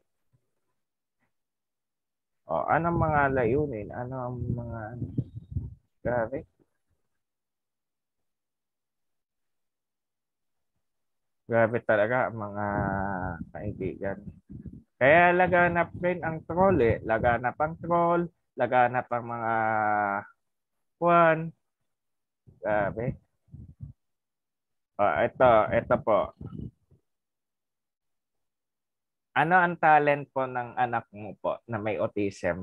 O, anong mga layunin? Ano ang mga grabe? Grabe talaga ang mga kaibigan. Kaya laganap rin ang troll eh. Laganap ang troll, laganap ang mga kwan. Grabe. O, ito po. Ano ang talent po ng anak mo po na may autism?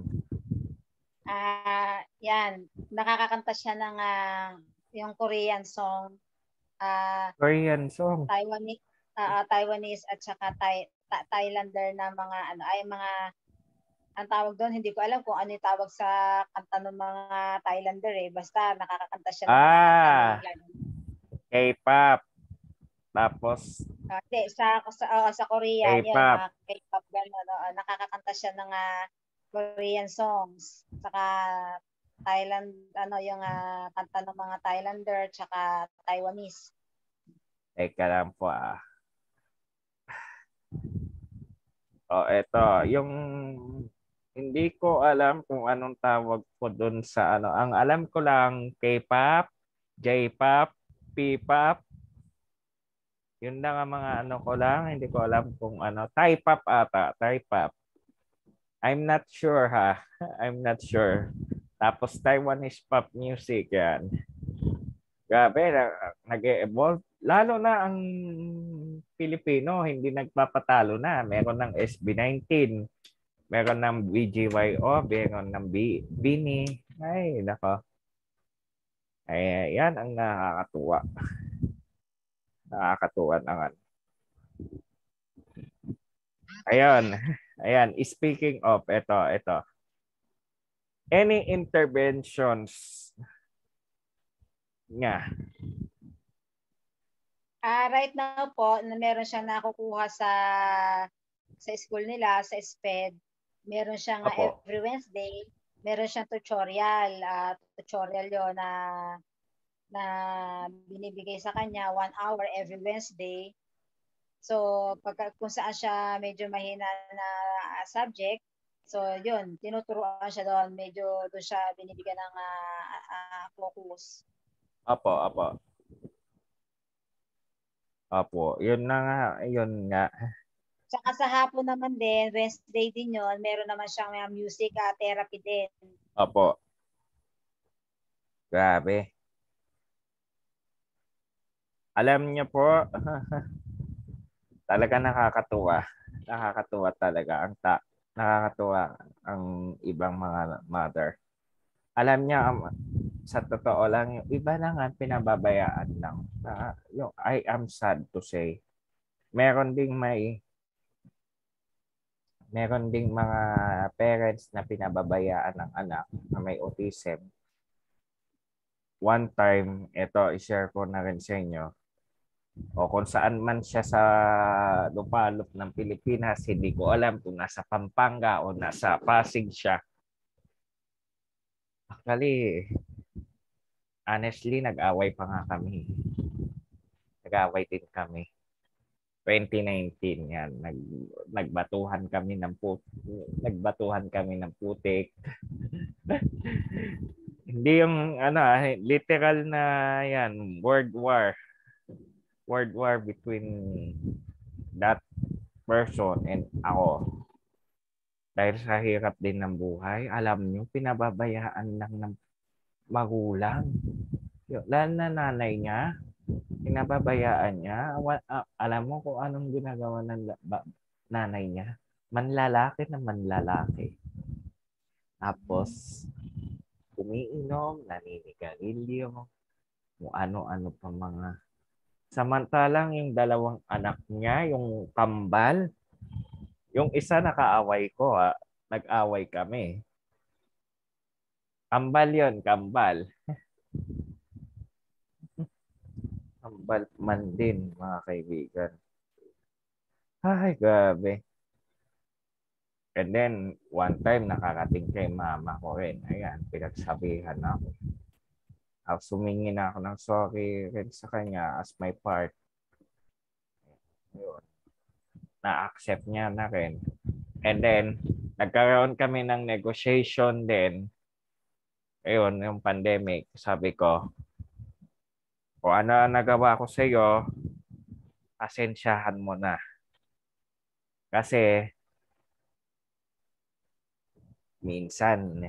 Yan, nakakakanta siya ng yung Korean song, Korean song. Taiwanese, Taiwanese at saka Thailander na mga ano ay mga ang tawag doon, hindi ko alam kung ano yung tawag sa kanta ng mga Thailander eh. Basta nakakakanta siya ng mga kanta Ah, nila. K-pop. Tapos, Hindi, sa Korean, yun, K-pop. mga K-pop gano'n. Nakakakanta siya ng Korean songs. Saka Thailand, ano, yung kanta ng mga Thailander, tsaka Taiwanese. Teka lang po ah. O, eto. Yung hindi ko alam kung anong tawag ko dun sa ano. Ang alam ko lang K-pop, J-pop, P-pop. Yun lang ang mga ano ko lang. Hindi ko alam kung ano. Thai pop ata. Thai pop. I'm not sure ha. I'm not sure. Tapos Taiwanese pop music yan. Grabe, nag-evolve. Lalo na ang Pilipino, hindi nagpapatalo na. Meron ng SB19, meron ng BGYO, meron ng Bini. Ay, nako. Ay, yan ang nakakatuwa. Nakakatuwa naman. Ayun. Ayan, speaking of, ito. Any interventions niya? Right now po, na meron siyang nakukuha sa school nila, sa SPED. Meron siyang Opo. every Wednesday, meron siyang tutorial. Tutorial yon na binibigay sa kanya 1 hour every Wednesday. So, kung saan siya medyo mahina na subject, so yun, tinuturuan siya doon, medyo doon siya binibigyan ng focus. Opo. Opo, yun na nga, yun nga. Saka sa hapon naman din, Wednesday din yun, meron naman siyang music therapy din. Opo. Grabe. Alam niyo po, talaga nakakatuwa. Nakakatuwa talaga nakakatuwa ang ibang mga mother. Alam niya, sa totoo lang, yung iba na nga pinababayaan lang. Yung I am sad to say. Meron ding mga parents na pinababayaan ng anak na may autism. One time, ito, i-share ko na rin sa inyo. O kung saan man siya sa lupalop ng Pilipinas, hindi ko alam kung nasa Pampanga o nasa Pasig siya. Actually, honestly, nag-away pa nga kami. Nag-away din kami. 2019 yan, nagbatuhan kami ng putik. Hindi yung ano, literal na yan, world war between that person and ako. Dahil sa hirap din ng buhay, alam nyo, pinababayaan lang ng magulang. Lalo na nanay niya, pinababayaan niya. Alam mo kung anong ginagawa ng nanay niya. Manlalaki na manlalaki. Tapos, umiinom, naninigarilyo, kung ano-ano pa mga. Samantalang yung dalawang anak niya, yung kambal, yung isa nakaaway ko nag-away kami. Kambal yon, kambal. Kambal man din, mga kaibigan. Ay, grabe. And then, one time, nakakating kay mama ko rin. Ayan, pinagsabihan ako. Sumingi na ako ng sorry rin sa kanya as my part. Ayun. Na-accept niya na rin. And then, nagkaroon kami ng negotiation din. Ayun, yung pandemic, sabi ko, kung ano ang nagawa ko sa iyo, pasensyahan mo na. Kasi, minsan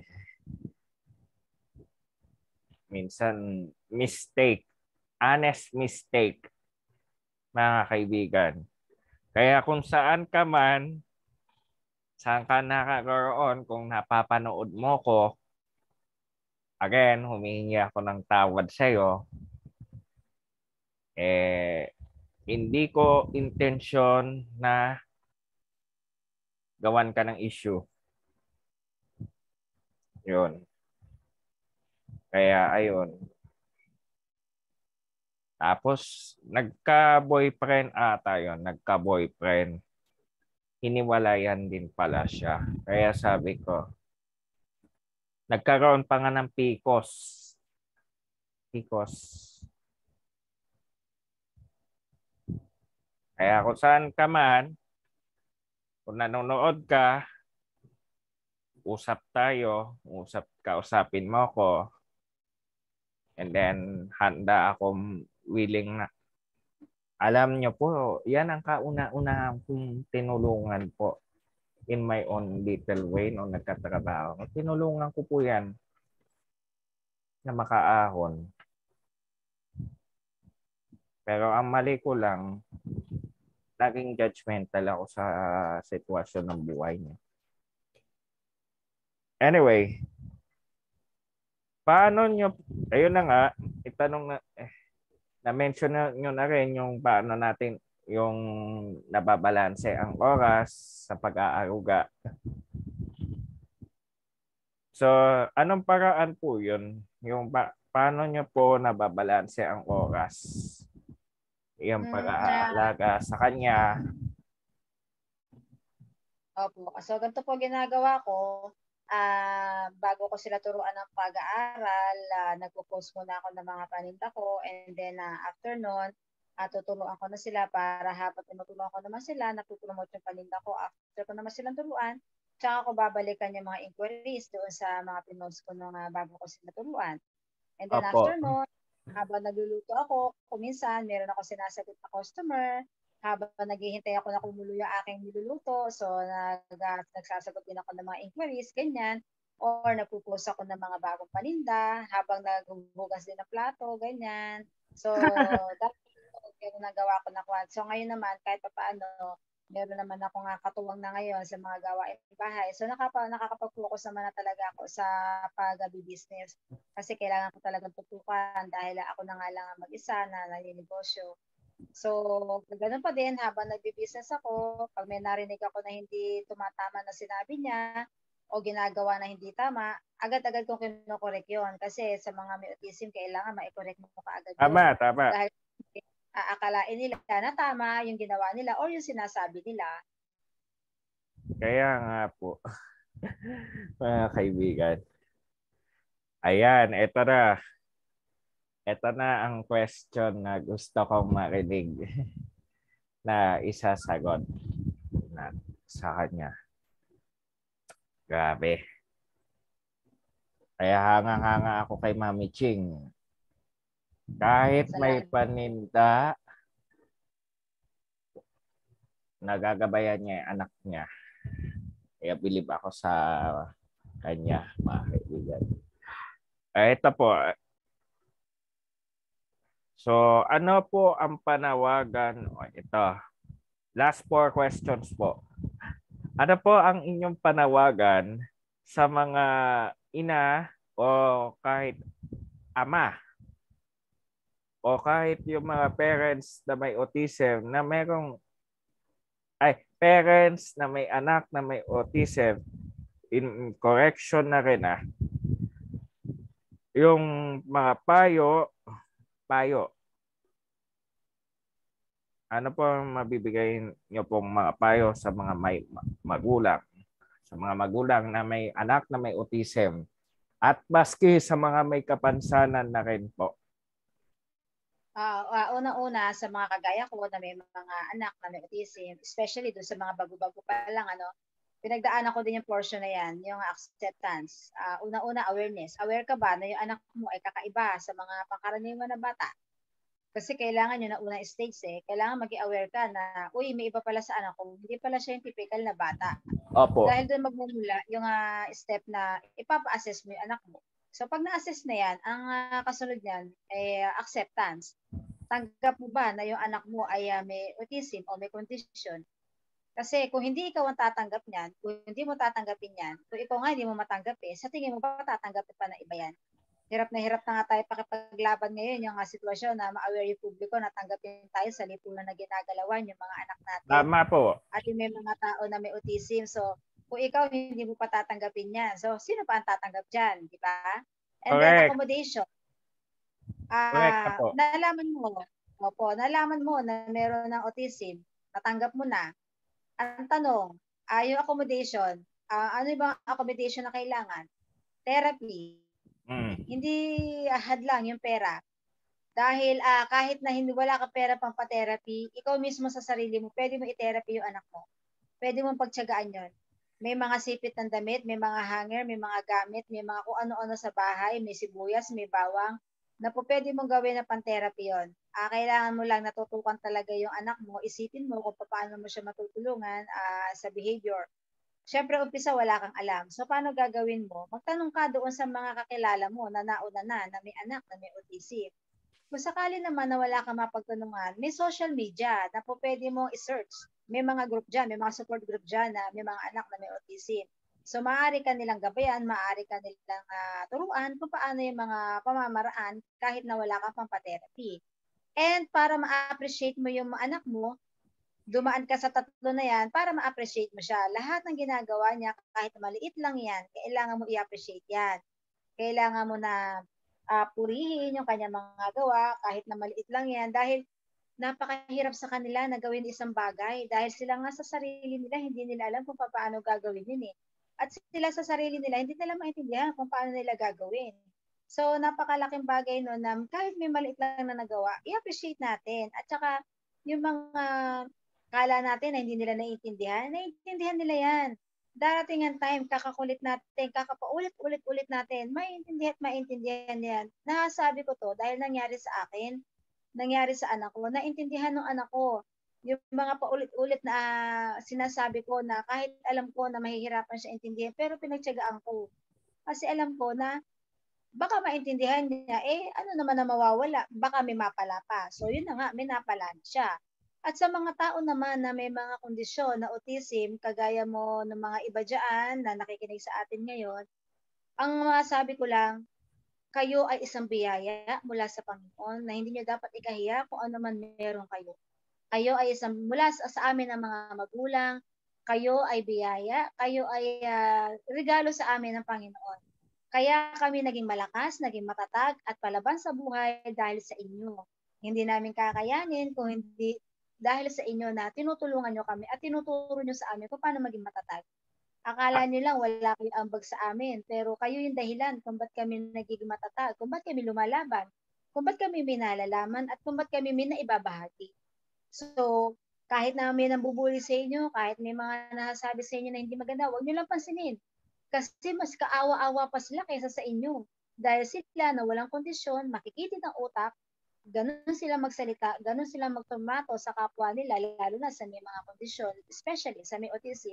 mistake, honest mistake, mga kaibigan. Kaya kung saan ka man, saan ka nakakaroon, kung napapanood mo ko, again, humihingi ako ng tawad sa'yo. Hindi ko intensyon na gawan ka ng issue. Yun. Kaya, ayun. Tapos, nagka-boyfriend ata yun. Nagka-boyfriend. Hiniwalayan din pala siya. Kaya sabi ko, nagkaroon pa nga ng PCOS. PCOS. Kaya kung saan ka man, kung nanonood ka, usap tayo, kausapin mo ko, and then handa akong willing na. Alam nyo po, yan ang kauna-una kong tinulungan po in my own little way nung nagkatrabaho. Tinulungan ko po yan na makaahon. Pero ang mali ko lang, naging judgmental ako sa sitwasyon ng buhay niya. Anyway, paano nyo, ayun na nga, itanong na-mention nyo na rin yung paano natin yung nababalanse ang oras sa pag-aaruga. So, anong paraan po yun? Yung paano nyo po nababalanse ang oras? Yung pag-aalaga sa kanya. Opo. So, ganito po ginagawa ko. Bago ko sila turuan ng pag-aaral, nagpo-post muna ako ng mga paninda ko. And then, after nun, tuturuan ko na sila para habang tinutulungan ko naman sila, napupromote yung paninda ko. After ko naman silang turuan, tsaka ako babalikan yung mga inquiries doon sa mga pinost ko nung bago ko sila turuan. And then, Opo. after nun, habang nagluluto ako, kuminsan, meron ako sinasagot na customer, habang naghihintay ako na kumulo yung aking niluluto, so nagsasagot din ako ng mga inquiries, ganyan, or nagpo-post ako ng mga bagong paninda, habang naghuhugas din ng plato, ganyan. So, dapat yung nagawa ko na kwan. So, ngayon naman, kahit pa paano, meron naman ako nga katuwang na ngayon sa mga gawain bahay. So, nakakapag-focus naman na talaga ako sa pag-business. Kasi kailangan ko talagang tutukan dahil ako na nga lang mag-isa na naninegosyo. So, ganoon pa din habang nagbi-business ako, pag may narinig ako na hindi tumatama na sinabi niya o ginagawa na hindi tama, agad-agad kong kinokorek yun. Kasi sa mga may autism, kailangan ma-correct mo kaagad yun. Tama. Dahil aakalain nila na tama yung ginawa nila o yung sinasabi nila. Kaya nga po, mga kaibigan. Ayan, eto na. Ito na ang question na gusto kong marinig na isasagot na sa kanya. Grabe. Kaya hanga-hanga ako kay Mami Ching. Kahit may paninda, nagagabayan niya yung anak niya. Kaya believe ako sa kanya, mga kaibigan. Ito po. So, ano po ang panawagan? Ito. Last 4 questions po. Ano po ang inyong panawagan sa mga ina o kahit ama o kahit yung mga parents na may autism na parents na may anak na may autism, in correction na rin yung mga payo. Ano po ang mabibigay niyo pong mga payo sa mga may magulang, sa mga magulang na may anak na may autism at maski sa mga may kapansanan na rin po? Una-una sa mga kagaya ko na may mga anak na may autism, especially doon sa mga bago-bago pa lang, pinagdaanan ko din yung portion na yan, yung acceptance. Una-una, awareness. Aware ka ba na yung anak mo ay kakaiba sa mga pangkaraniwan na bata? Kasi kailangan yun na unang stage kailangan maging aware ka na, uy, may iba pala sa anak ko, hindi pala siya yung typical na bata. Opo. Dahil doon magmumula yung step na ipapa-assess mo yung anak mo. So pag na-assess na yan, ang kasunod niyan ay acceptance. Tanggap mo ba na yung anak mo ay may autism o may condition? Kasi kung hindi ikaw ang tatanggap niyan, kung hindi mo tatanggapin yan, kung ikaw nga hindi mo matanggap sa tingin mo ba tatanggapin pa ng iba yan? Hirap na nga tayo pakipaglaban ngayon yung sitwasyon na ma-aware yung publiko na tanggapin tayo sa lipunan na ginagalawan yung mga anak natin. Tama po. At yung may mga tao na may autism. So, kung ikaw hindi mo pa tatanggapin yan, so sino pa ang tatanggap dyan, di ba? And then Correct. accommodation. Correct na po. Nalaman mo na meron ng autism, natanggap mo na. Ang tanong, yung accommodation, ano ba accommodation na kailangan? Therapy. Hindi hadlang yung pera. Dahil kahit na hindi wala ka pera pang pa-therapy, ikaw mismo sa sarili mo, pwede mo i-therapy yung anak mo. Pwede mong pagtiyagaan yon. May mga sipit ng damit, may mga hanger, may mga gamit, may mga kung ano-ano sa bahay, may sibuyas, may bawang, na po pwede mong gawin na pang-therapy yon. Kailangan mo lang natutukan talaga yung anak mo, isipin mo kung paano mo siya matutulungan sa behavior. Siyempre, umpisa wala kang alam. So, paano gagawin mo? Magtanong ka doon sa mga kakilala mo na nauna na may anak na may autism. Kung sakali naman na wala kang mapagtanungan, may social media na po pwede mong i-search. May mga group dyan, may mga support group dyan na may mga anak na may autism. So, maaari ka nilang gabayan, maaari ka nilang turuan kung paano yung mga pamamaraan kahit na wala kang pampatherapy. And para ma-appreciate mo yung anak mo, dumaan ka sa tatlo na yan para ma-appreciate mo siya. Lahat ng ginagawa niya, kahit maliit lang yan, kailangan mo i-appreciate yan. Kailangan mo na purihin yung kanyang mga gawa, kahit na maliit lang yan, dahil napakahirap sa kanila na gawin isang bagay. Dahil sila nga sa sarili nila, hindi nila alam kung paano gagawin yun At sila sa sarili nila, hindi nila maintindihan kung paano nila gagawin. So, napakalaking bagay no na kahit may maliit lang na nagawa, i-appreciate natin. At saka, yung mga kala natin na hindi nila naiintindihan nila yan. Darating ang time, kakakulit natin, kakapaulit-ulit-ulit natin, maintindihan yan. Nasabi ko to dahil nangyari sa akin, nangyari sa anak ko, naintindihan ng anak ko. Yung mga paulit-ulit na sinasabi ko na kahit alam ko na mahihirapan siya intindihan, pero pinagtiyagaan ko. Kasi alam ko na baka maintindihan niya, ano naman na mawawala, baka may mapala pa. So yun na nga, may napala siya. At sa mga tao naman na may mga kondisyon na autism, kagaya mo ng mga iba dyan na nakikinig sa atin ngayon, ang masabi ko lang, kayo ay isang biyaya mula sa Panginoon na hindi niyo dapat ikahiya kung ano man meron kayo. Kayo ay isang mula sa amin ng mga magulang, kayo ay biyaya, kayo ay regalo sa amin ng Panginoon. Kaya kami naging malakas, naging matatag at palaban sa buhay dahil sa inyo. Hindi namin kakayanin kung hindi dahil sa inyo na tinutulungan nyo kami at tinuturo nyo sa amin kung paano maging matatag. Akala nyo lang wala kayong ambag sa amin, pero kayo yung dahilan kung ba't kami nagiging matatag, kung ba't kami lumalaban, kung ba't kami may nalalaman, at kung ba't kami may naibabahagi. So, kahit na may nambubuli sa inyo, kahit may mga nasasabi sa inyo na hindi maganda, huwag nyo lang pansinin. Kasi mas kaawa-awa pa sila kaysa sa inyo. Dahil sila na walang kondisyon, makikitid ang utak, ganun sila magsalita, ganun sila magtumato sa kapwa nila, lalo na sa may mga kondisyon, especially sa may autism,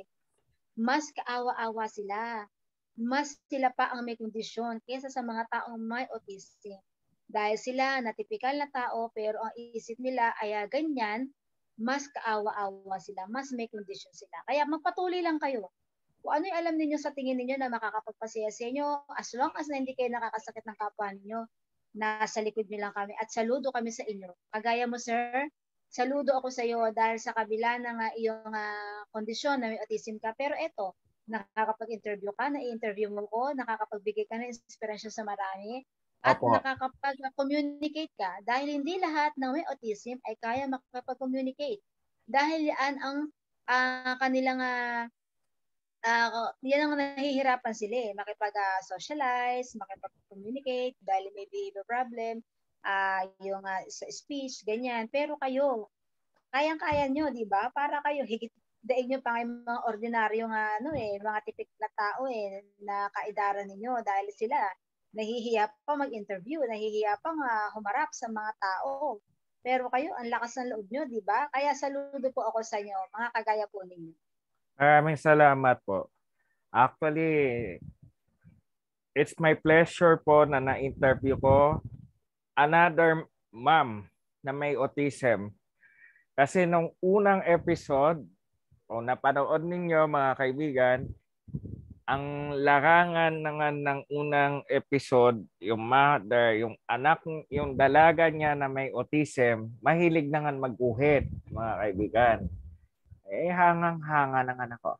mas kaawa-awa sila. Mas sila pa ang may kondisyon kaysa sa mga taong may autism. Dahil sila na tipikal na tao, pero ang isip nila ay ganyan, mas kaawa-awa sila, mas may condition sila. Kaya magpatuloy lang kayo. Kung ano yung alam ninyo sa tingin ninyo na makakapagpasaya sa inyo, as long as na hindi kayo nakakasakit ng kapwa ninyo, nasa likod nyo lang kami at saludo kami sa inyo. Kagaya mo, sir, saludo ako sa iyo dahil sa kabila ng iyong kondisyon na may autism ka. Pero eto, nakakapag-interview ka, na-interview mo ko, nakakapagbigay ka ng inspiration sa marami, at Opo. nakakapag-communicate ka. Dahil hindi lahat ng may autism ay kaya makapag-communicate. Dahil yan ang kanilang yan ang nahihirapan sila makipag-socialize, makipag-communicate dahil may behavior problem, yung sa speech, ganyan. Pero kayo, kayang-kaya nyo, di ba? Para kayo, higit daig nyo pa yung mga ordinaryong mga tipik na tao na kaidaran ninyo dahil sila nahihiya pa mag-interview, nahihiya pa humarap sa mga tao. Pero kayo, ang lakas ng loob nyo, di ba? Kaya saludo po ako sa inyo, mga kagaya po ninyo. Maraming salamat po. Actually, it's my pleasure po na na-interview ko another mom na may autism. Kasi nung unang episode, o napanood ninyo mga kaibigan, ang larangan ng unang episode, yung mother, yung anak, yung dalaga niya na may autism, mahilig na nga mag-uhit, mga kaibigan. Eh, hangang-hanga ng anak ko.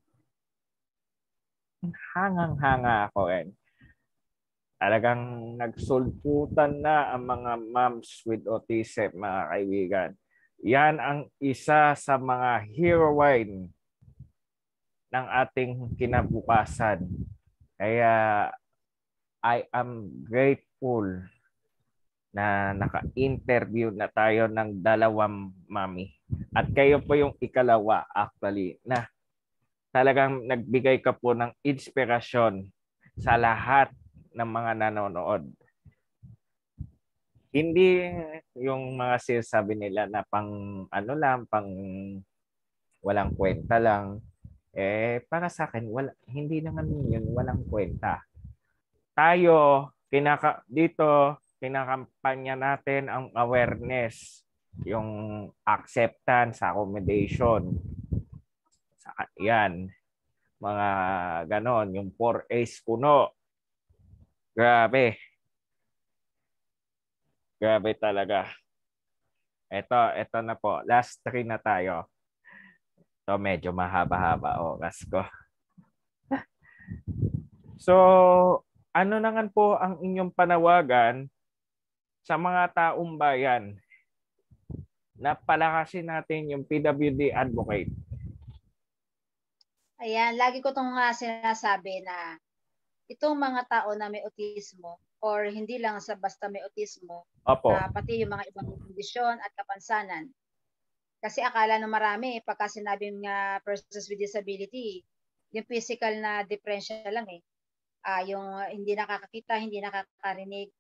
Hangang-hanga ako. Talagang nagsulputan na ang mga moms with autism, mga kaibigan. Yan ang isa sa mga heroine ng ating kinabukasan. Kaya I am grateful na naka-interview na tayo ng dalawang mami. At kayo po yung ikalawa actually na talagang nagbigay ka po ng inspirasyon sa lahat ng mga nanonood. Hindi yung mga sinasabi nila na pang ano lang, pang walang kwenta lang. Eh, para sa akin, hindi naman yun walang kwenta. Tayo, dito, kinakampanya natin ang awareness, yung acceptance, accommodation. Yan, mga ganon, yung 4A's puno. Grabe. Grabe talaga. Ito na po. Last 3 na tayo. Ito medyo mahaba-haba oras ko. So, ano naman po ang inyong panawagan sa mga taong bayan na palakasin natin yung PWD advocate? Ayan, lagi ko itong sinasabi na itong mga tao na may autismo or hindi lang sa basta may autismo, Opo. pati yung mga ibang kondisyon at kapansanan. Kasi akala ng marami, pagka sinabing persons with disability, yung physical na diferensya lang yung hindi nakakakita, hindi nakakarinig,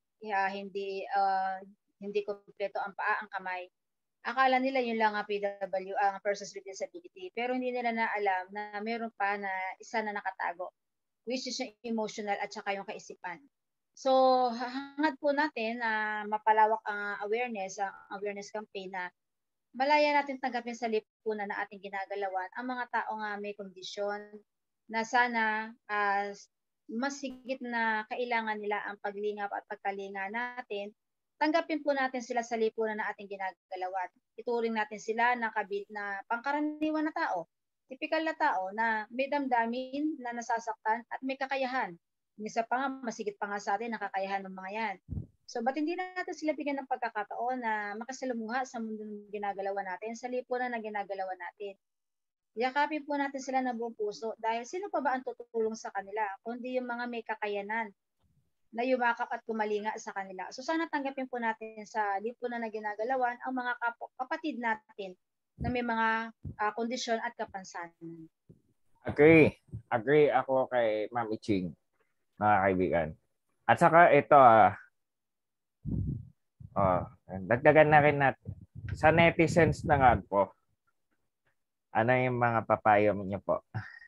hindi kumpleto ang paa, ang kamay. Akala nila yun lang ang PW, ang persons with disability. Pero hindi nila na alam na meron pa na isa na nakatago, which is yung emotional at saka yung kaisipan. So, hangad po natin na mapalawak ang awareness campaign na malaya natin tanggapin sa lipunan na ating ginagalawan ang mga tao nga may kondisyon na sana mas higit na kailangan nila ang paglingap at pagkalinga natin. Tanggapin po natin sila sa lipunan na ating ginagalawan. Ituring natin sila na pangkaraniwan na tao, tipikal na tao na may damdamin na nasasaktan at may kakayahan. Minsan pa nga, masigit pa nga sa atin nakakayahan ng mga yan. So, ba't hindi natin sila bigyan ng pagkakataon na makasalamuha sa mundo ng ginagalawan natin, sa lipunan na ginagalawan natin? Yakapin po natin sila ng buong puso dahil sino pa ba ang tutulong sa kanila kundi yung mga may kakayanan na yumakap at kumalinga sa kanila. So sana tanggapin po natin sa lipunan na ginagalawan ang mga kapatid natin na may mga kondisyon at kapansanan. Agree ako kay Mami Ching, mga kaibigan. At saka ito, dagdagan na rin natin. Sa netizens na nga po, ano yung mga papayo niyo po?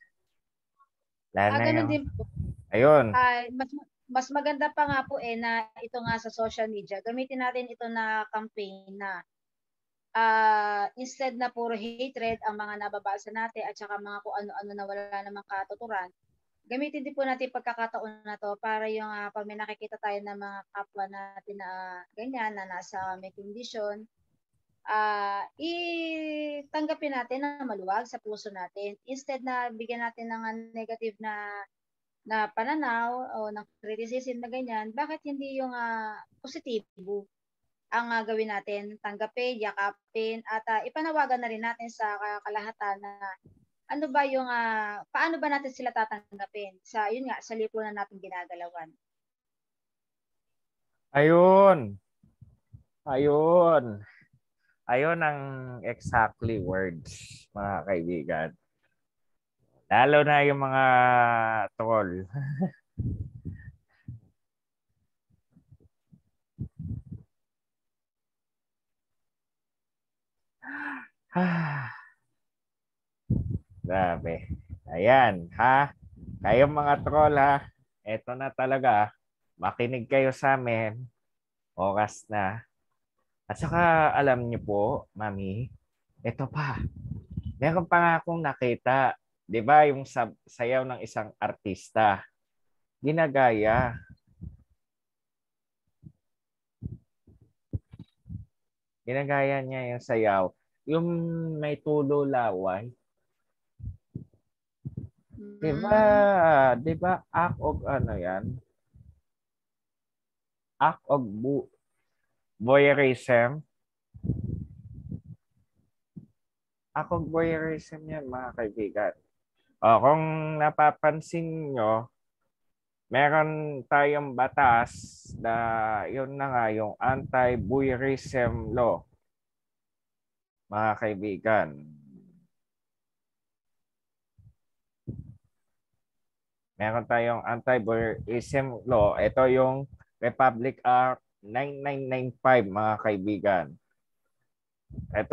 Ganun din po. Ayun. Mas maganda pa nga po na ito nga sa social media. Gamitin natin ito na campaign na instead na puro hatred ang mga nababasa natin at saka mga kung ano-ano na wala namang katuturan, gamitin din po natin pagkakataon na to para yung pag may nakikita tayo ng mga kapwa natin na ganyan na nasa may kondisyon, itanggapin natin na maluwag sa puso natin instead na bigyan natin ng negative na pananaw o ng criticism na ganyan, bakit hindi yung positibo ang gawin natin, tanggapin, yakapin, at ipanawagan na rin natin sa kalahatan na ano ba yung, paano ba natin sila tatanggapin sa, yun nga, sa lipunan natin ginagalawan. Ayun. Ayun. Ayun ang exactly words, mga kaibigan. Lalo na yung mga troll. Grabe. Ayan, ha? Kayong mga troll, ha? Eto na talaga. Makinig kayo sa amin. Oras na. At saka, alam niyo po, Mami, eto pa. Meron pa nga akong nakita. 'Di ba yung sayaw ng isang artista? Ginagaya. Ginagaya niya yung sayaw. Yung may tulo laway. 'Di ba? 'Di ba act of ano 'yan? Act of voyeurism. Act of voyeurism 'yan, mga kaibigan. O, kung napapansin nyo, meron tayong batas na yun na nga yung anti-voyeurism law, mga kaibigan. Meron tayong anti-voyeurism law. Ito yung Republic Act 9995, mga kaibigan. Ito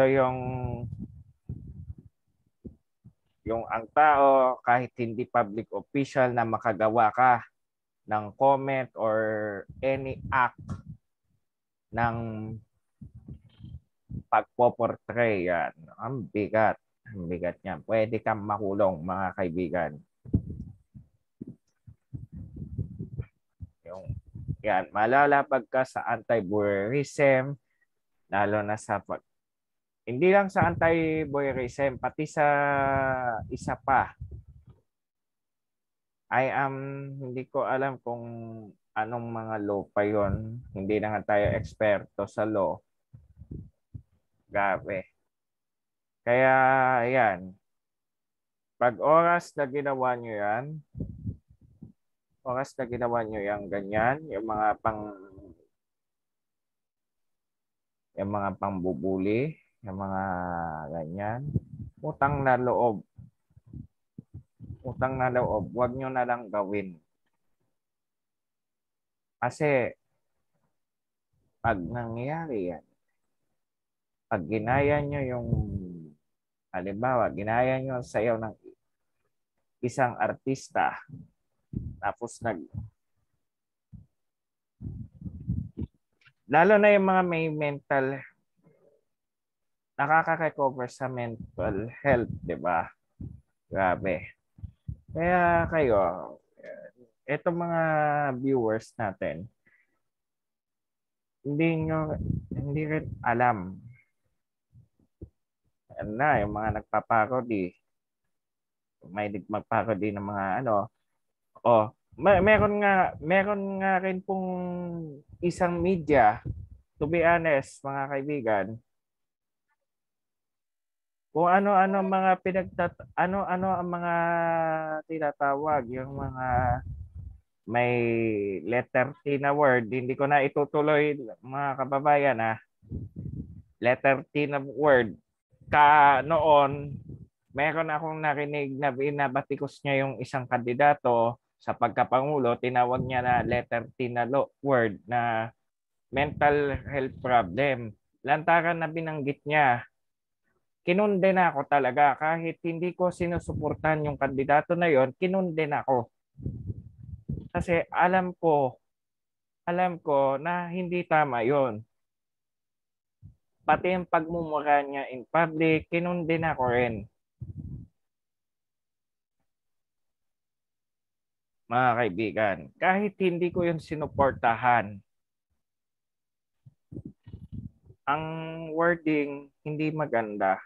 yung ang tao kahit hindi public official na makagawa ka ng comment or any act ng pagpoportray. Yan. Ang bigat. Ang bigat niya. Pwede kang makulong, mga kaibigan. Yan, malalapag ka sa anti-voyeurism, lalo na sa hindi lang sa anti-voyeurism, pati sa isa pa. Hindi ko alam kung anong mga law pa yon. Hindi na nga tayo eksperto sa law. Grabe. Kaya, yan. Pag oras na ginawa nyo yan, ganyan, yung mga pangbubuli, yung mga ganyan, utang na loob, wag nyo na lang gawin. Kasi, pag nangyayari yan, pag ginaya nyo yung, halimbawa, ginaya nyo ang sayaw ng isang artista, tapos lalo na yung mga may mental, nakaka-recover sa mental health, di ba? Grabe. Kaya kayo, etong mga viewers natin, hindi rin alam. Ano na, yung mga nagpaparody, may magparody ng mga ano, meron nga rin pong isang media, to be honest, mga kaibigan, kung ano-ano mga ano-ano ang mga tinatawag, yung mga may letter T na word, hindi ko na itutuloy, mga kababayan, letter T na word, noon, meron akong narinig na binabatikos niya yung isang kandidato sa pagkapangulo, tinawag niya na letter T na word na mental health problem. Lantaran na binanggit niya, kinunde na ako talaga. Kahit hindi ko sinusuportan yung kandidato na yon, kinunde na ako. Kasi alam ko na hindi tama yon. pati yung pagmumura niya in public, kinundin ako rin. Mga kaibigan, kahit hindi ko yun sinuportahan, ang wording hindi maganda.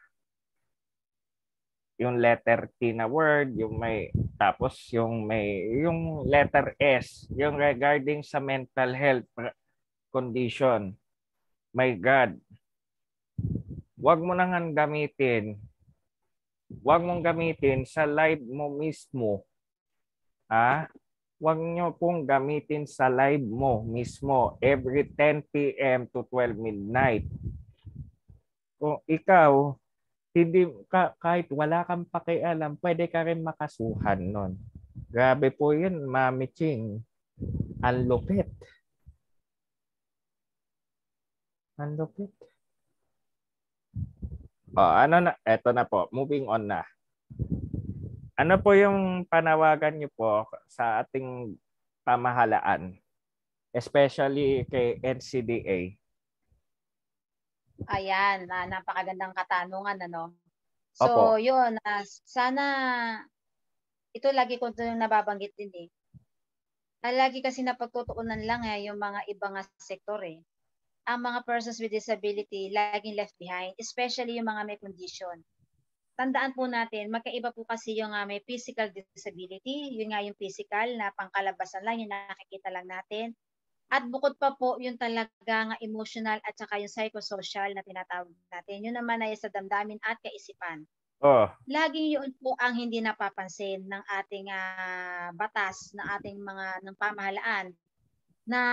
Yung letter T na word, yung may tapos yung letter S, yung regarding sa mental health condition. My God. Huwag mo nang gamitin. Huwag mong gamitin sa live mo mismo. Huwag nyo pong gamitin sa live mo mismo every 10 p.m. to 12 midnight. Kung ikaw, hindi kahit wala kang pakialam, pwede ka rin makasuhan nun. Grabe po yun, Mami Ching. Ang lupit. Ang lupit. Ano na, eto na po, moving on na. Ano po yung panawagan niyo po sa ating pamahalaan, especially kay NCDA? Ayan, napakagandang katanungan, ano. Opo. So, yun, sana, ito lagi ko ito nababanggit din eh. Lagi kasi napagtutuunan lang yung mga ibang sektor eh. Ang mga persons with disability laging left behind, especially yung mga may condition. Tandaan po natin, magkaiba po kasi yung may physical disability, yun nga yung physical na pangkalabasan lang, yung nakikita lang natin. At bukod pa po, yung talagang emotional at saka yung psychosocial na tinatawag natin. Yun naman ay sa damdamin at kaisipan. Oh. Laging yun po ang hindi napapansin ng ating batas, ng ating ng pamahalaan na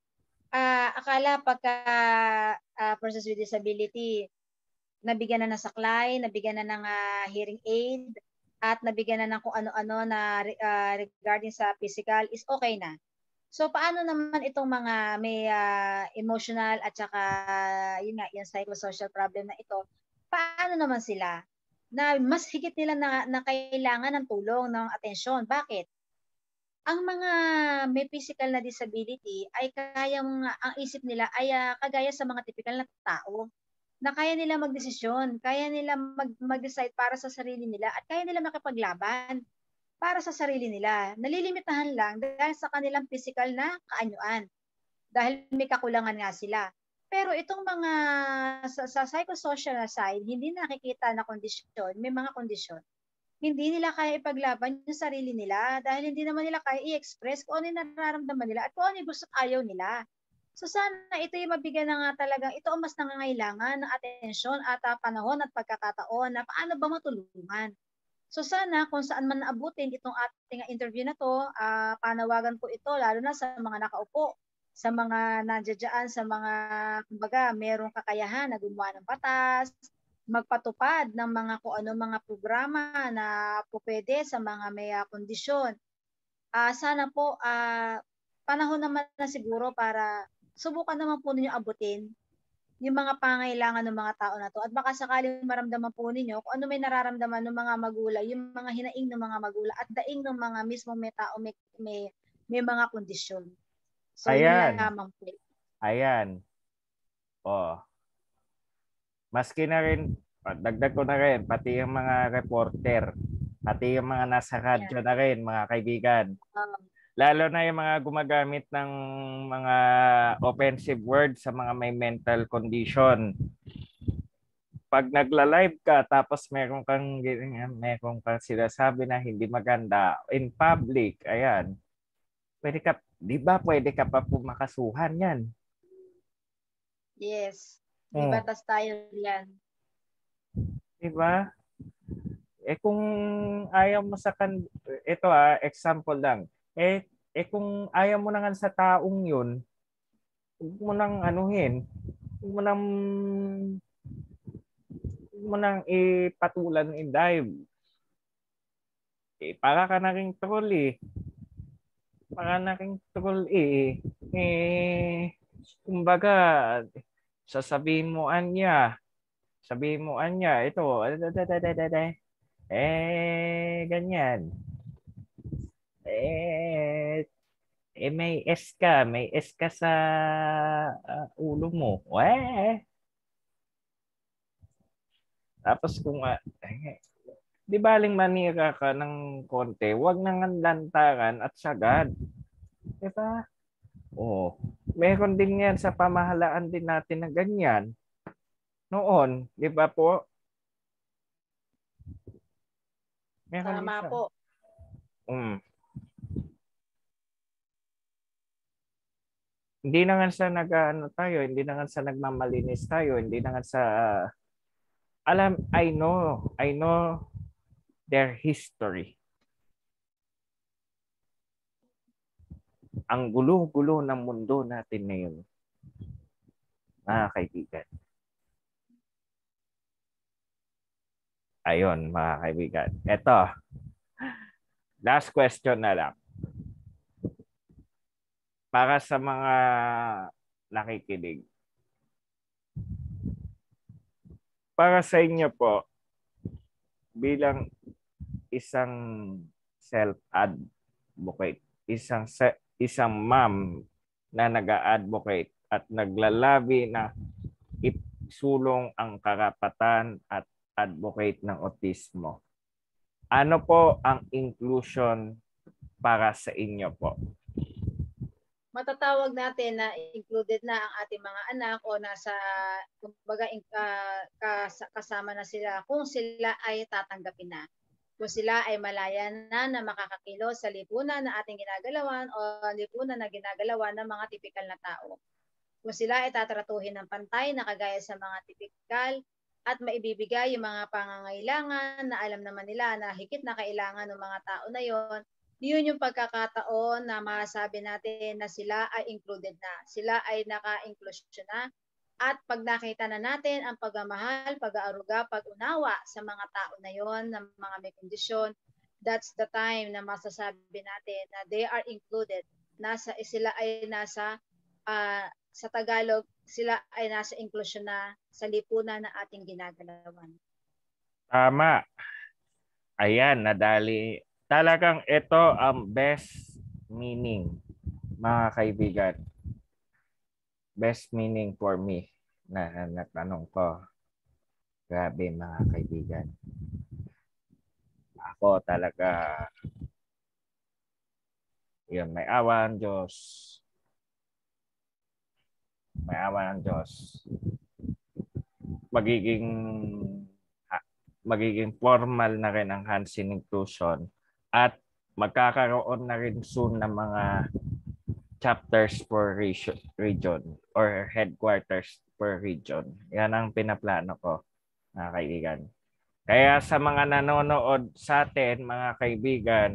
akala pagka persons with disability, nabigyan na ng saklay, nabigyan na ng hearing aid, at nabigyan na ng kung ano-ano na regarding sa physical is okay na. So paano naman itong mga may emotional at saka yun nga, yung psychosocial problem na ito, paano naman sila na mas higit nila na kailangan ng tulong, ng atensyon? Bakit? Ang mga may physical na disability ay ang isip nila ay kagaya sa mga tipikal na tao na kaya nila magdesisyon, kaya nila mag-decide para sa sarili nila at kaya nila makipaglaban para sa sarili nila. Nalilimitahan lang dahil sa kanilang physical na kaanyuan. Dahil may kakulangan nga sila. Pero itong mga sa psychosocial side, hindi nakikita na kondisyon, may mga kondisyon. Hindi nila kaya ipaglaban yung sarili nila dahil hindi naman nila kaya i-express kung ano yung nararamdaman nila at kung ano yung gusto at ayaw nila. So sana ito yung mabigyan na nga talagang ito ang mas nangangailangan ng atensyon at panahon at pagkakataon na paano ba matulungan. So sana kung saan man naabutin itong ating interview na to, panawagan po ito lalo na sa mga nakaupo, sa mga nandiyan, sa mga kumbaga merong kakayahan na gumawa ng batas, magpatupad ng mga kung ano mga programa na po pwede sa mga may kondisyon. Sana po panahon naman na siguro para subukan naman po ninyo abutin yung mga pangailangan ng mga tao na to at baka sakaling maramdaman po ninyo kung ano may nararamdaman ng mga magulang, yung mga hinaing ng mga magulang at daing ng mga mismo may tao may mga kondisyon. So yun lamang po. Ayan. Oh. Maski na rin, dagdag ko na rin, pati yung mga reporter, pati yung mga nasa radyo na rin, mga kaibigan. Lalo na yung mga gumagamit ng mga offensive words sa mga may mental condition. Pag nagla-live ka tapos meron kang sinasabi na hindi maganda in public, ayan. Pwede ka, 'di ba? Pwede ka pa po makasuhan 'yan. Yes. May batas tayo diyan. 'Di ba? Kung ayaw mo ito example lang. Kung ayaw mo na sa taong 'yun, huwag mo nang anuhin. Huwag mo nang ipatulan in dive. Para ka na ring troll eh. Para na ring troll eh. Kumbaga, sabihin mo anya, ito, ganyan. May S ka sa ulo mo. Tapos kung di baling manira ka ng konti, wag nang lantaran at sagad. Diba? Oo. Meron din yan sa pamahalaan din natin na ganyan. Noon, di ba po? Meron din Tama sa... po. Mm. Hindi na nga sa nag-ano tayo, hindi na nga sa nagmamalinis tayo, hindi na nga sa I know their history. Ang gulo-gulo ng mundo natin ngayon, mga kaibigan. Ayun, mga kaibigan. Ito, last question na lang. Para sa mga nakikinig. Para sa inyo po, bilang isang self-advocate, isang ma'am na nag-a-advocate at naglalabi na isulong ang karapatan at advocate ng autismo. Ano po ang inclusion para sa inyo po? Matatawag natin na included na ang ating mga anak o nasa kumbaga kasama na sila kung sila ay tatanggapin na. Kung sila ay malaya na makakakilos sa lipunan na ating ginagalawan o lipunan na ginagalawan ng mga tipikal na tao. Kung sila ay tatratuhin ng pantay na kagaya sa mga tipikal at maibibigay yung mga pangangailangan na alam naman nila na higit na kailangan ng mga tao na yon, yun yung pagkakataon na masabi natin na sila ay included na. Sila ay naka-inclusion na. At pag nakita na natin ang pagmamahal, pag-aaruga, pag-unawa sa mga tao na yon, ng mga may kondisyon, that's the time na masasabi natin na they are included. Sila ay nasa, sa Tagalog, sila ay nasa inclusion na sa lipunan na ating ginagalawan. Tama. Ayan, nadali. Talagang ito ang best meaning, mga kaibigan. Best meaning for me na natanong ko. Grabe, mga kaibigan. Ako talaga, yun, may awa ng Diyos. May awa ng Diyos. Magiging formal na rin ang Hands-in Inclusion at magkakaroon na rin soon ng mga chapters per region or headquarters per region. Yan ang pinaplano ko, mga kaibigan. Kaya sa mga nanonood sa atin, mga kaibigan,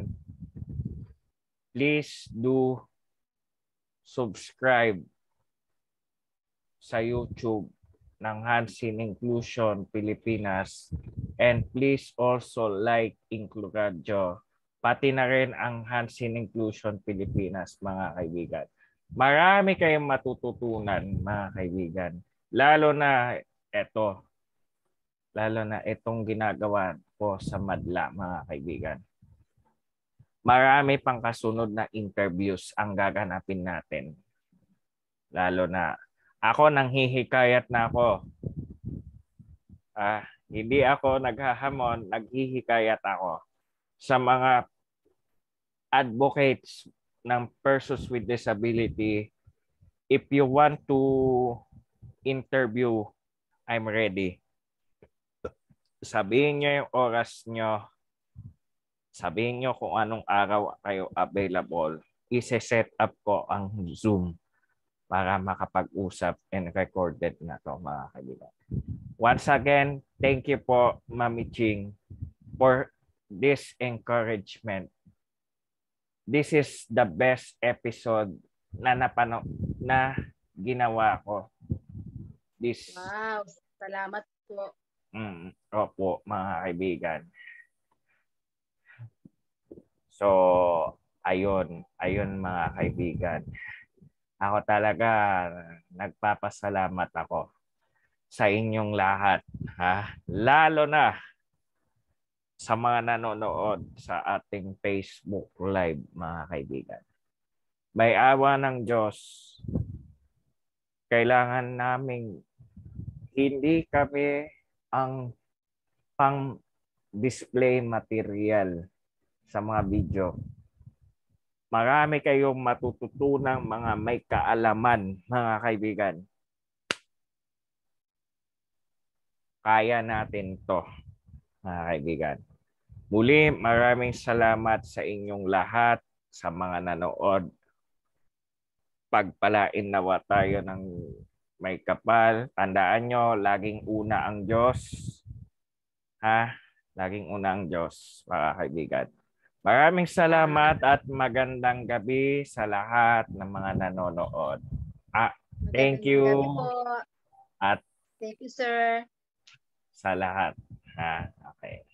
please do subscribe sa YouTube ng Hands-in Inclusion Pilipinas, and please also like Incluradyo, pati na rin ang Hands-in Inclusion Pilipinas, mga kaibigan. Marami kayong matututunan, mga kaibigan. Lalo na itong ginagawa ko sa Madla, mga kaibigan. Marami pang kasunod na interviews ang gaganapin natin. Lalo na ako, nanghihikayat na ako. Hindi ako naghahamon, naghihikayat ako sa mga advocates ng persons with disability. If you want to interview, I'm ready. Sabihin nyo yung oras nyo. Sabihin nyo kung anong araw kayo available. Ise-set up ko ang Zoom para makapag-usap and recorded na to, mga kaibigan. Once again, thank you po, Mami Ching, for this encouragement. This is the best episode na ginawa ko. Wow, salamat po. Opo, mga kaibigan. So, ayun mga kaibigan. Ako talaga, nagpapasalamat ako sa inyong lahat. Lalo na sa mga nanonood sa ating Facebook Live, mga kaibigan. May awa ng Diyos, kailangan naming hindi kami ang pang display material sa mga video. Marami kayong matututunang mga may kaalaman, mga kaibigan. Kaya natin to, mga kaibigan. Muli, maraming salamat sa inyong lahat, sa mga nanood. Pagpalain nawa tayo ng may kapal. Tandaan nyo, laging una ang Diyos. Ha? Laging una ang Diyos, mga kaibigan. Maraming salamat at magandang gabi sa lahat ng mga nanonood. Thank you. Magandang gabi po. At thank you, sir. Sa lahat. Okay.